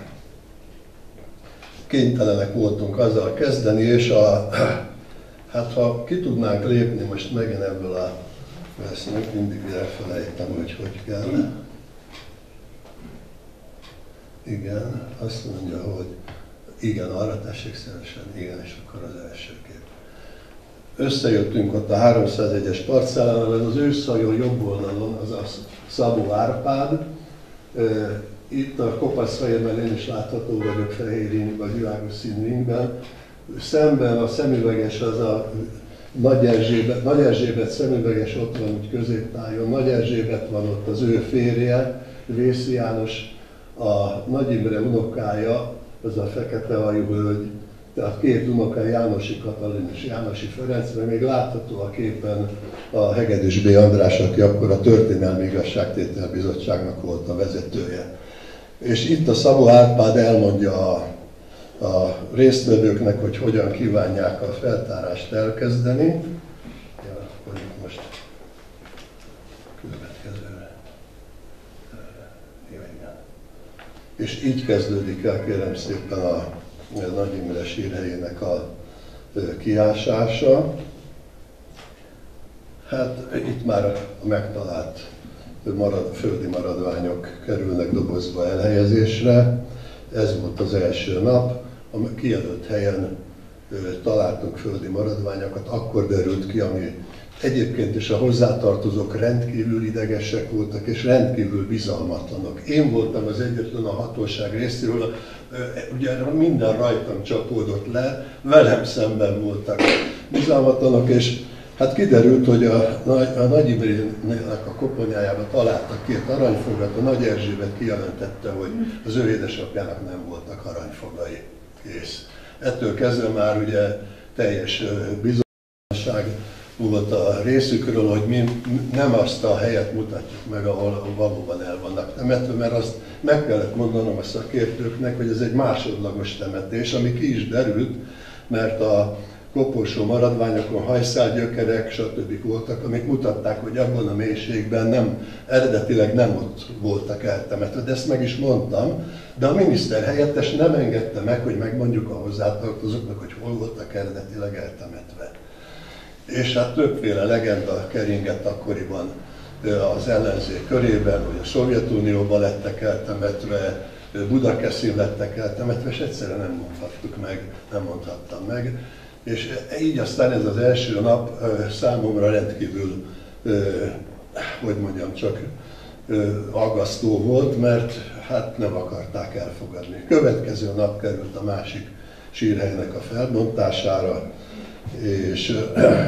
kénytelenek voltunk azzal kezdeni, és a, hát ha ki tudnánk lépni most megint ebből a, ezt mindig elfelejtem, hogy hogy kell. Igen, azt mondja, hogy igen, arra tessék szívesen, igen, és akkor az első kép. Összejöttünk ott a háromszázegyes parcellán, az ősszajon jobb oldalon, az a Szabó Árpád. Itt a kopaszfehérben én is látható vagyok fehér ringben, világos színű ringben. Szemben a szemüveges az a Nagy Erzsébet, Nagy Erzsébet szemüveges ott van úgy középtájon, Nagy Erzsébet van ott az ő férje, Vészi János, a Nagy Imre unokája, az a feketehajú hölgy, tehát két unoka, Jánosi Katalin és Jánosi Ferenc, mert még látható a képen a Hegedűs B. András, aki akkor a Történelmi Igazságtétel Bizottságnak volt a vezetője. És itt a Szabó Árpád elmondja a, a résztvevőknek, hogy hogyan kívánják a feltárást elkezdeni. Ja, akkor itt most következőre. És így kezdődik el, kérem szépen, a Nagy Imre sírhelyének a kiásása. Hát itt már a megtalált marad, földi maradványok kerülnek dobozba elhelyezésre. Ez volt az első nap. A kijelölt helyen találtunk földi maradványokat, akkor derült ki, ami egyébként is a hozzátartozók rendkívül idegesek voltak, és rendkívül bizalmatlanok. Én voltam az egyetlen a hatóság részéről, ugye minden rajtam csapódott le, velem szemben voltak bizalmatlanok, és hát kiderült, hogy a, a Nagy Imrének a koponyájában találtak két aranyfogat, a Nagy Erzsébet kijelentette, hogy az ő édesapjának nem voltak aranyfogai. Kész. Ettől kezdve már ugye teljes bizonyosság volt a részükről, hogy mi nem azt a helyet mutatjuk meg, ahol valóban el vannak temetve, mert azt meg kellett mondanom a szakértőknek, hogy ez egy másodlagos temetés, ami ki is derült, mert a koporsó maradványokon hajszálgyökerek, stb. Voltak, amik mutatták, hogy abban a mélységben nem, eredetileg nem ott voltak eltemetve. De ezt meg is mondtam, de a miniszter helyettes nem engedte meg, hogy megmondjuk a hozzátartozóknak, hogy hol voltak eredetileg eltemetve. És hát többféle legenda keringett akkoriban az ellenzék körében, hogy a Szovjetunióban lettek eltemetve, Budakeszin lettek eltemetve, és egyszerűen nem mondhattuk meg, nem mondhattam meg. És így aztán ez az első nap számomra rendkívül, hogy mondjam, csak aggasztó volt, mert hát nem akarták elfogadni. Következő nap került a másik sírhelynek a felbontására, és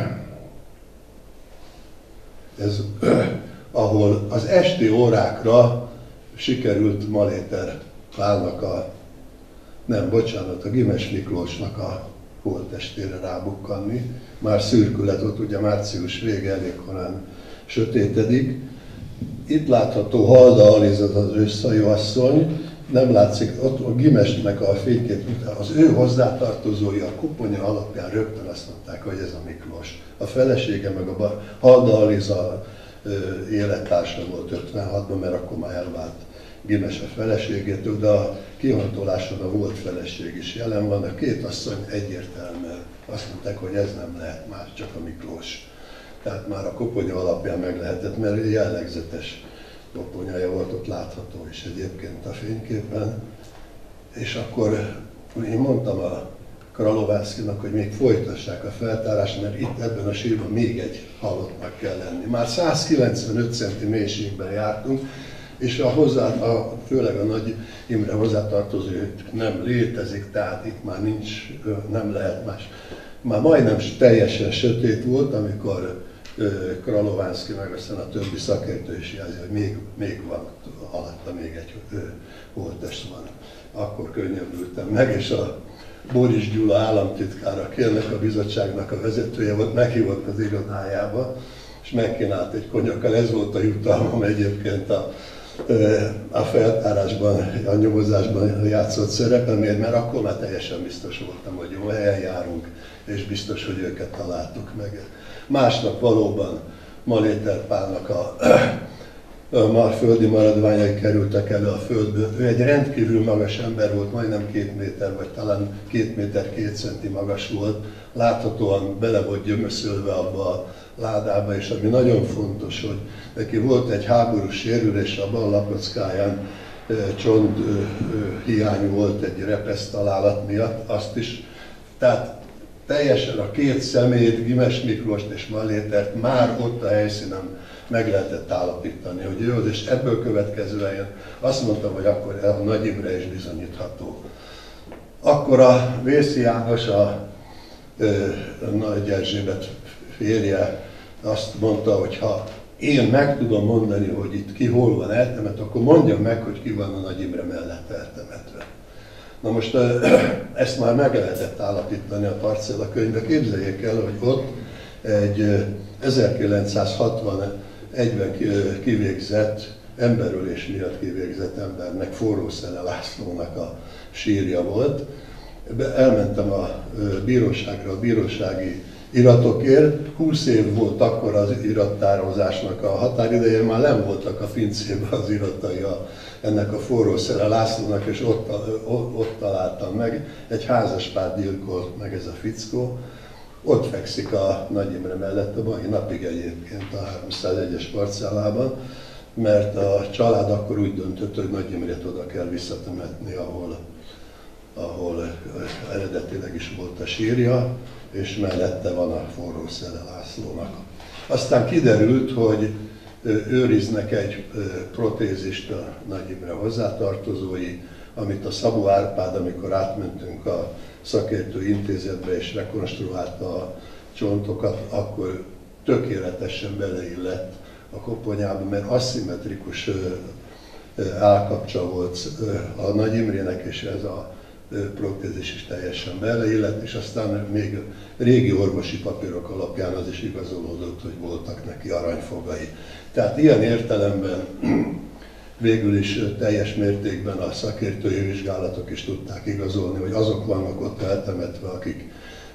ez, ahol az esti órákra sikerült Maléter Pálnak a, nem, bocsánat, a Gimes Miklósnak a holttestére rábukkanni. Már szürkület, ott ugye március vége, elég korán sötétedik. Itt látható Halda Aliza, az ősszajú asszony, nem látszik, ott a Gimesnek a fénykép után, az ő hozzátartozói a koponya alapján rögtön azt mondták, hogy ez a Miklós. A felesége meg a Halda Aliza élettársa volt ötvenhatban, mert akkor már elvált Gimes a feleségétől, de a kihontoláson a volt feleség is jelen van. A két asszony egyértelműen azt mondták, hogy ez nem lehet más, csak a Miklós. Tehát már a koponya alapján meg lehetett, mert jellegzetes koponyaja volt, ott látható is egyébként a fényképen. És akkor én mondtam a Kralovászkinak, hogy még folytassák a feltárást, mert itt ebben a sírban még egy halottnak kell lenni. Már százkilencvenöt centi mélységben jártunk, és a hozzá, a, főleg a Nagy Imre hozzátartozó nem létezik, tehát itt már nincs, nem lehet más. Már majdnem teljesen sötét volt, amikor Kralovánszki meg aztán a többi szakértő is jelzi, hogy még, még van, alatta még egy holttest van. Akkor könnyebbültem meg, és a Boris Gyula államtitkár, aki ennek a bizottságnak a vezetője volt, meghívott az irodájába, és megkínált egy konyakkal. Ez volt a jutalmam egyébként a, a feltárásban, a nyomozásban játszott szerepemért, mert akkor már teljesen biztos voltam, hogy jó helyen járunk, és biztos, hogy őket találtuk meg. Másnap valóban Maléter Pálnak a, a földi maradványai kerültek elő a földből. Ő egy rendkívül magas ember volt, majdnem két méter, vagy talán két méter két centi magas volt. Láthatóan bele volt gyömöszölve abba a ládába, és ami nagyon fontos, hogy neki volt egy háborús sérülés a bal lapockáján, csont hiány volt egy repesztalálat miatt, azt is. Tehát teljesen a két szemét, Gimes Miklóst és Malétert már ott a helyszínen meg lehetett állapítani, hogy ő az, és ebből következően én azt mondtam, hogy akkor a Nagy Imre is bizonyítható. Akkor a Vészi János, a, a Nagy Erzsébet férje azt mondta, hogy ha én meg tudom mondani, hogy itt ki hol van eltemetve, akkor mondjam meg, hogy ki van a Nagy Imre mellett eltemetve. Na most ezt már meg lehetett állapítani a parcella könyvbe. Képzeljék el, hogy ott egy ezerkilencszázhatvanegyben kivégzett, emberölés miatt kivégzett embernek, Forrószele Lászlónak a sírja volt. Elmentem a bíróságra, a bírósági iratokért. húsz év volt akkor az irattározásnak a határideje, már nem voltak a pincében az iratai a, ennek a Forrószele Lászlónak, és ott, ott, ott találtam meg. Egy házaspárt gyilkolt meg ez a fickó. Ott fekszik a Nagy Imre mellett, a mai napig egyébként a háromszázegyes parcellában, mert a család akkor úgy döntött, hogy Nagy Imrét oda kell visszatemetni, ahol, ahol eredetileg is volt a sírja, és mellette van a Forrószele Lászlónak. Aztán kiderült, hogy őriznek egy protézist a Nagy Imre hozzátartozói, amit a Szabó Árpád, amikor átmentünk a szakértő intézetbe és rekonstruálta a csontokat, akkor tökéletesen beleillett a koponyába, mert aszimmetrikus állkapcsa volt a Nagy Imrének, és ez a protézis is teljesen beleillett, és aztán még régi orvosi papírok alapján az is igazolódott, hogy voltak neki aranyfogai. Tehát ilyen értelemben végül is teljes mértékben a szakértői vizsgálatok is tudták igazolni, hogy azok vannak ott eltemetve, akik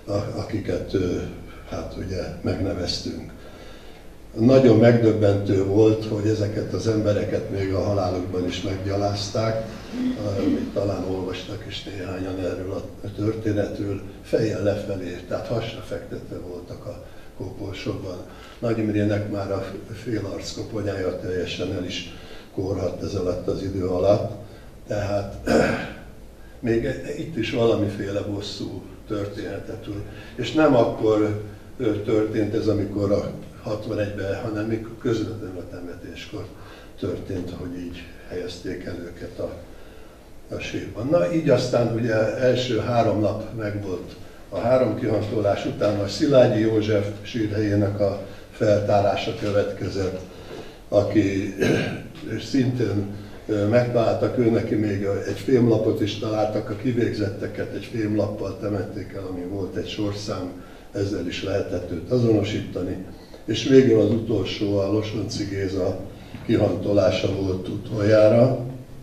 akiket hát ugye megneveztünk. Nagyon megdöbbentő volt, hogy ezeket az embereket még a halálukban is meggyalázták. Talán olvastak is néhányan erről a történetről, fejjel lefelé, tehát hasra fektetve voltak a koporsóban. Nagy Imrének már a félarc koponyája teljesen el is korhadt ez alatt az idő alatt. Tehát még itt is valamiféle bosszú történetet. És nem akkor történt ez, amikor a hatvanegyben, hanem még közvetlenül a temetéskor történt, hogy így helyezték el őket a, a sírban. Na így aztán ugye első három nap megvolt a három kihantolás után, a Szilágyi József sírhelyének a feltárása következett, aki szintén megtaláltak, ő neki még egy fémlapot is találtak, a kivégzetteket egy fémlappal temették el, ami volt egy sorszám, ezzel is lehetett őt azonosítani. És végül az utolsó, a Losonczy Géza kihantolása volt utoljára.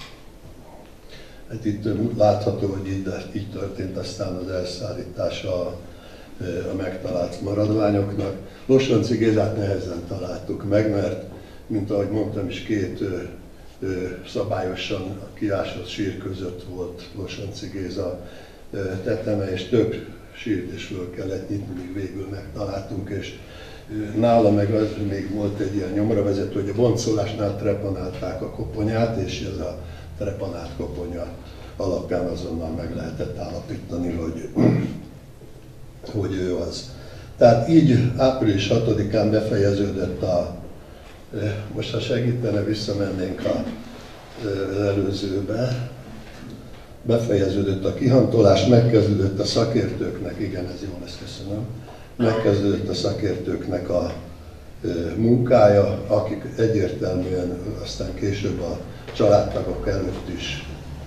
Hát itt látható, hogy így, így történt aztán az elszállítása a, a megtalált maradványoknak. Losonczy Gézát nehezen találtuk meg, mert, mint ahogy mondtam is, két ö, ö, szabályosan kiásott sír között volt Losonczy Géza ö, teteme, és több sírt is föl kellett nyitni, míg végül megtaláltunk, és nála meg az, még volt egy ilyen nyomravezető, hogy a boncolásnál trepanálták a koponyát, és ez a trepanált koponya alapján azonnal meg lehetett állapítani, hogy, hogy ő az. Tehát így április hatodikán befejeződött a, most ha segítene, visszamennénk a, az előzőbe, befejeződött a kihantolás, megkezdődött a szakértőknek, igen, ez jó lesz, köszönöm, megkezdődött a szakértőknek a munkája, akik egyértelműen aztán később a családtagok előtt is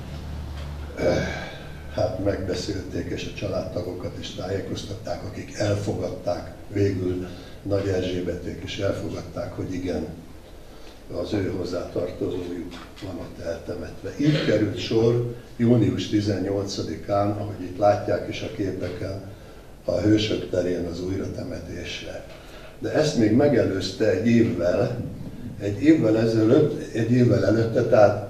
hát megbeszélték, és a családtagokat is tájékoztatták, akik elfogadták, végül Nagy Erzsébeték is elfogadták, hogy igen, az ő hozzátartozójuk van ott eltemetve. Így került sor június tizennyolcadikán, ahogy itt látják is a képeken, a Hősök terén az újratemetésre. De ezt még megelőzte egy évvel, egy évvel ezelőtt, egy évvel előtte, tehát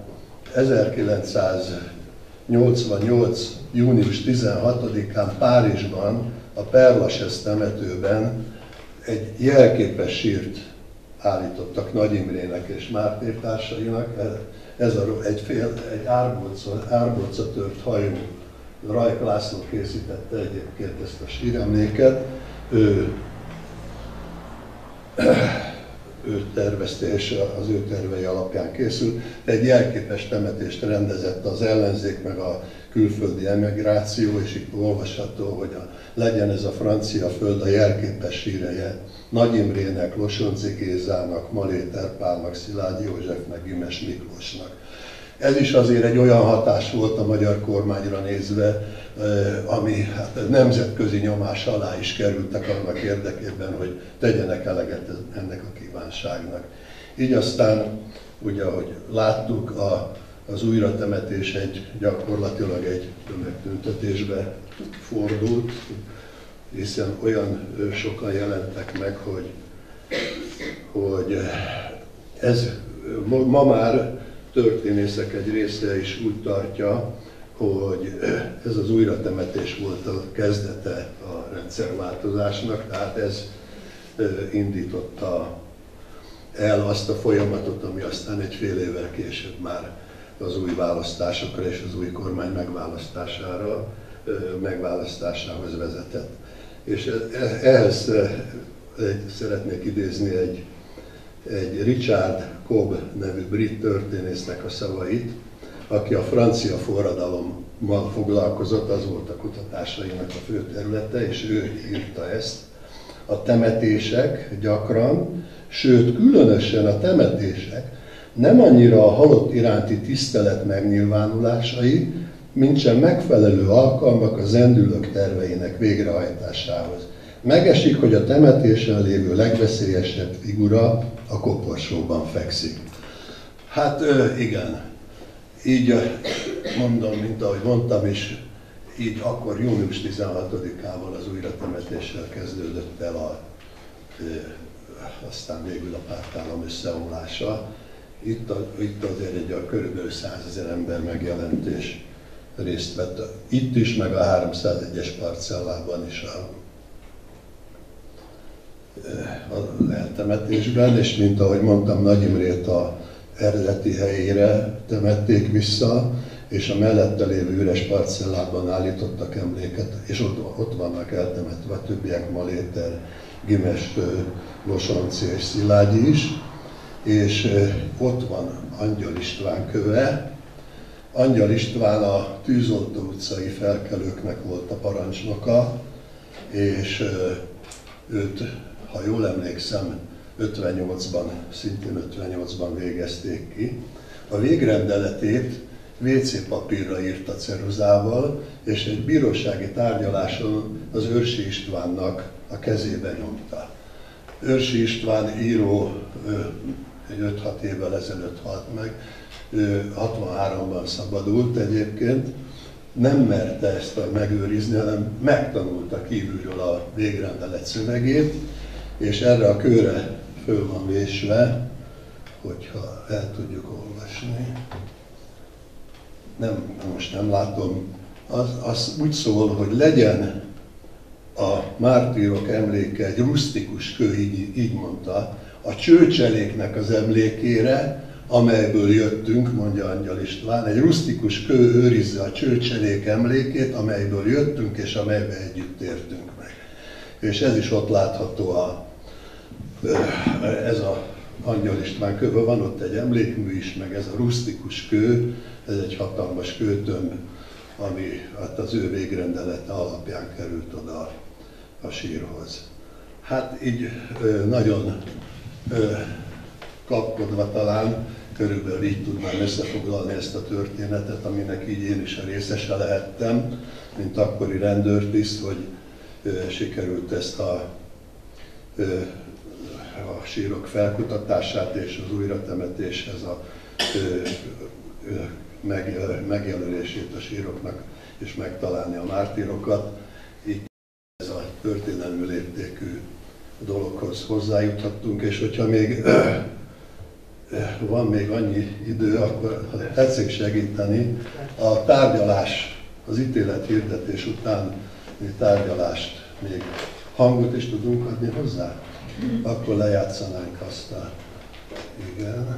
ezerkilencszáznyolcvannyolc. június tizenhatodikán Párizsban, a Père Lachaise temetőben egy jelképes sírt állítottak Nagy Imrének és mártírtársainak. Ez a, egy, fél, egy árbóca, árbóca tört hajú, Rajk László készítette egyébként ezt a síremléket. Ő, ő tervezte, és az ő tervei alapján készült. Egy jelképes temetést rendezett az ellenzék, meg a külföldi emigráció, és itt olvasható, hogy a, legyen ez a francia föld a jelképes síreje Nagy Imrének, Losonczy Gézának, Maléter Pálnak, Szilágyi Józsefnek, Gümes Miklósnak. Ez is azért egy olyan hatás volt a magyar kormányra nézve, ami hát nemzetközi nyomás alá is kerültek annak érdekében, hogy tegyenek eleget ennek a kívánságnak. Így aztán, ugye ahogy láttuk, a, az újratemetés egy gyakorlatilag egy tömegtüntetésbe fordult, hiszen olyan sokan jelentek meg, hogy, hogy ez ma már történészek egy része is úgy tartja, hogy ez az újratemetés volt a kezdete a rendszerváltozásnak, tehát ez indította el azt a folyamatot, ami aztán egy fél évvel később már az új választásokra és az új kormány megválasztására, megválasztásához vezetett. És ehhez szeretnék idézni egy, egy Richard Cobb nevű brit történésznek a szavait, aki a francia forradalommal foglalkozott, az volt a kutatásainak a fő területe, és ő írta ezt. A temetések gyakran, sőt különösen a temetések nem annyira a halott iránti tisztelet megnyilvánulásai, mintsem megfelelő alkalmak a zendülők terveinek végrehajtásához. Megesik, hogy a temetésen lévő legveszélyesebb figura a koporsóban fekszik. Hát igen, így mondom, mint ahogy mondtam is, így akkor június tizenhatodikával az újratemetéssel kezdődött el a, aztán végül a pártállam összeomlása. Itt, a, itt azért egy a körülbelül százezer ember megjelentés részt vett. Itt is, meg a háromszázegyes parcellában is a, a eltemetésben, és mint ahogy mondtam, Nagy Imrét a eredeti helyére temették vissza, és a mellette lévő üres parcellában állítottak emléket, és ott, ott vannak eltemetve a többiek, Maléter, Gimes, Losonci és Szilágyi is, és ott van Angyal István köve. Angyal István a Tűzoltó utcai felkelőknek volt a parancsnoka, és őt, ha jól emlékszem, ötvennyolcban, szintén ötvennyolcban végezték ki. A végrendeletét vé cé papírra írta ceruzával, és egy bírósági tárgyaláson az Őrsi Istvánnak a kezébe nyomta. Őrsi István író egy öt-hat évvel ezelőtt halt meg, hatvanháromban szabadult egyébként, nem merte ezt megőrizni, hanem megtanulta kívülről a végrendelet szövegét, és erre a kőre föl van vésve, hogyha el tudjuk olvasni. Nem, most nem látom. Az, az úgy szól, hogy legyen a mártírok emléke egy rusztikus kő, így, így mondta, a csőcseléknek az emlékére, amelyből jöttünk, mondja Angyal István, egy rusztikus kő őrizze a csőcselék emlékét, amelyből jöttünk és amelybe együtt értünk meg. És ez is ott látható, a, ez a Angyal István köve, van ott egy emlékmű is, meg ez a rusztikus kő, ez egy hatalmas kőtömb, ami hát az ő végrendelete alapján került oda a sírhoz. Hát így nagyon kapkodva talán, körülbelül így tudnám összefoglalni ezt a történetet, aminek így én is a részese lehettem, mint akkori rendőrtiszt, hogy sikerült ezt a, a sírok felkutatását és az újratemetéshez a megjelölését a síroknak, és megtalálni a mártírokat. Így ez a történelmi léptékű dologhoz hozzájuthattunk, és hogyha még van még annyi idő, akkor ha tetszik segíteni, a tárgyalás, az ítélet hirdetés után tárgyalást, még hangot is tudunk adni hozzá, akkor lejátszanánk azt a, igen,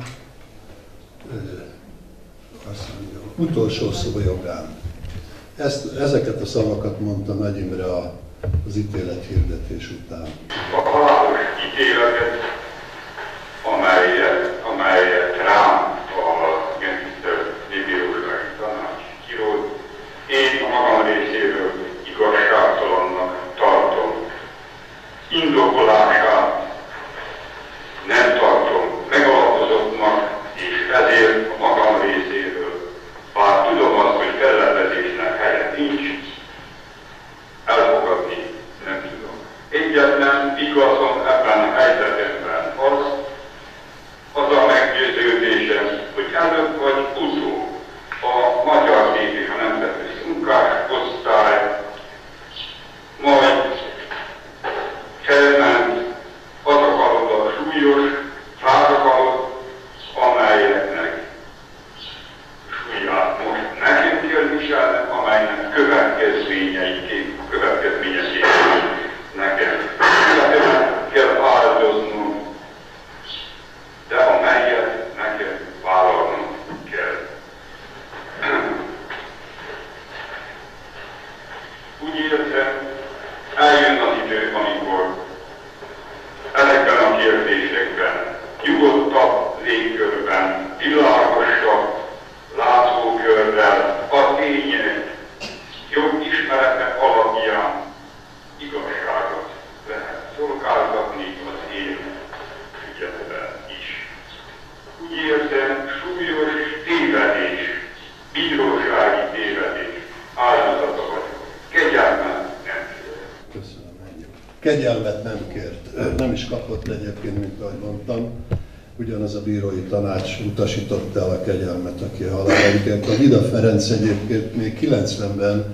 azt mondja, utolsó szó jogán. Ezt, ezeket a szavakat mondta Nagy Imre a, az ítélet hirdetés után. A halálos ítéletet, amelyet, amelyet rám a Gentiszter Népbírósági Tanács kirót, én a magam részéről igazságtalannak tartom. Indokolását nem tartom megalapozottnak, és ezért a magam részéről, bár tudom azt, hogy fellebbezésnek helye nincs, elfogadni nem tudom. Egyetlen igazom ebben a helyzetemben az, az a meggyőződésem, hogy előbb vagy utóbb a magyar nép és a nemzetközi munkásosztály majd felment azok alatt a súlyos vádak alatt, amelyeknek súlyát most nekünk kell viselni, amelynek következményeiként, következményeként nekem kell áldoznom, de amelyet nekem vállalnom kell. Úgy érzem, eljön az idő, amikor ezekben a kérdésekben nyugodtabb légkörben, világosabb látszókörrel a tények jobb ismerete alapján igazságot lehet szolgáltatni az én ügyetben is. Úgy érzem, súlyos tévedés, bírósági tévedés áldozata vagyok. Kegyelmet nem kért. Köszönöm, ennyi. Kegyelmet nem kért. Nem is kapott egyébként, mint ahogy mondtam. Ugyanaz a bírói tanács utasította el a kegyelmet, aki halálra ítélte. A Vida Ferenc egyébként még kilencvenben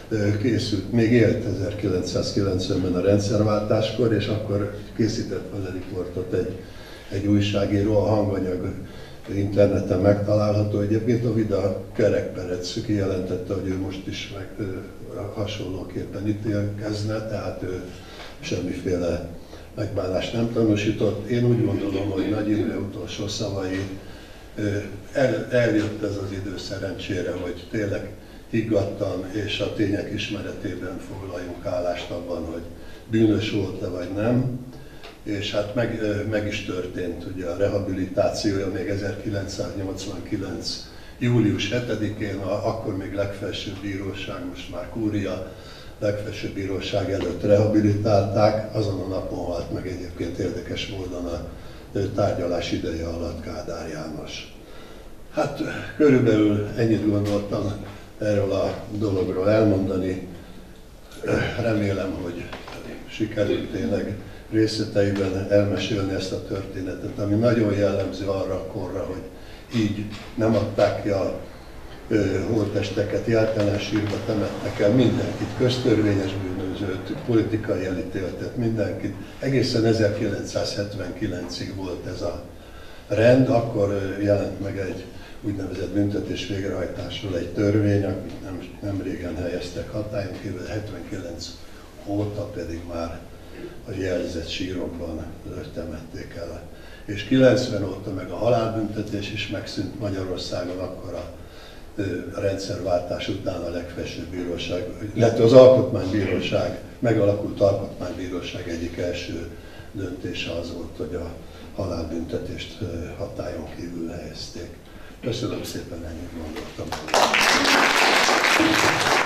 készült, még élt ezerkilencszázkilencvenben a rendszerváltáskor, és akkor készített vele riportot egy, egy újságíró, a hanganyag interneten megtalálható. Egyébként a Vida Kerekperec kijelentette, hogy ő most is meg, hasonlóképpen ítélkezne, tehát ő semmiféle megbánást nem tanúsított. Én úgy gondolom, hogy Nagy Imre utolsó szavai, el, eljött ez az idő szerencsére, hogy tényleg higgadtan és a tények ismeretében foglaljunk állást abban, hogy bűnös volt-e vagy nem. És hát meg, meg is történt, ugye a rehabilitációja még ezerkilencszáznyolcvankilenc július hetedikén, akkor még legfelsőbb bíróság, most már kúria, legfelsőbb bíróság előtt rehabilitálták, azon a napon halt meg egyébként érdekes módon a tárgyalás ideje alatt Kádár János. Hát körülbelül ennyit gondoltam erről a dologról elmondani. Remélem, hogy sikerült tényleg részleteiben elmesélni ezt a történetet, ami nagyon jellemző arra a korra, hogy így nem adták ki a holttesteket, jeltelen sírba temettek el mindenkit, köztörvényes bűnözőt, politikai elítéltet, mindenkit. Egészen ezerkilencszázhetvenkilencig volt ez a rend, akkor jelent meg egy úgynevezett büntetés végrehajtásról egy törvény, amit nem, nem régen helyeztek hatályon kívül, hetvenkilenc óta pedig már a jelzett sírokban temették el. És kilencven óta meg a halálbüntetés is megszűnt Magyarországon, akkor a, a rendszerváltás után a legfelsőbb bíróság, illetve az alkotmánybíróság, megalakult alkotmánybíróság egyik első döntése az volt, hogy a halálbüntetést hatályon kívül helyezték. Köszönöm szépen, ennyit gondoltam.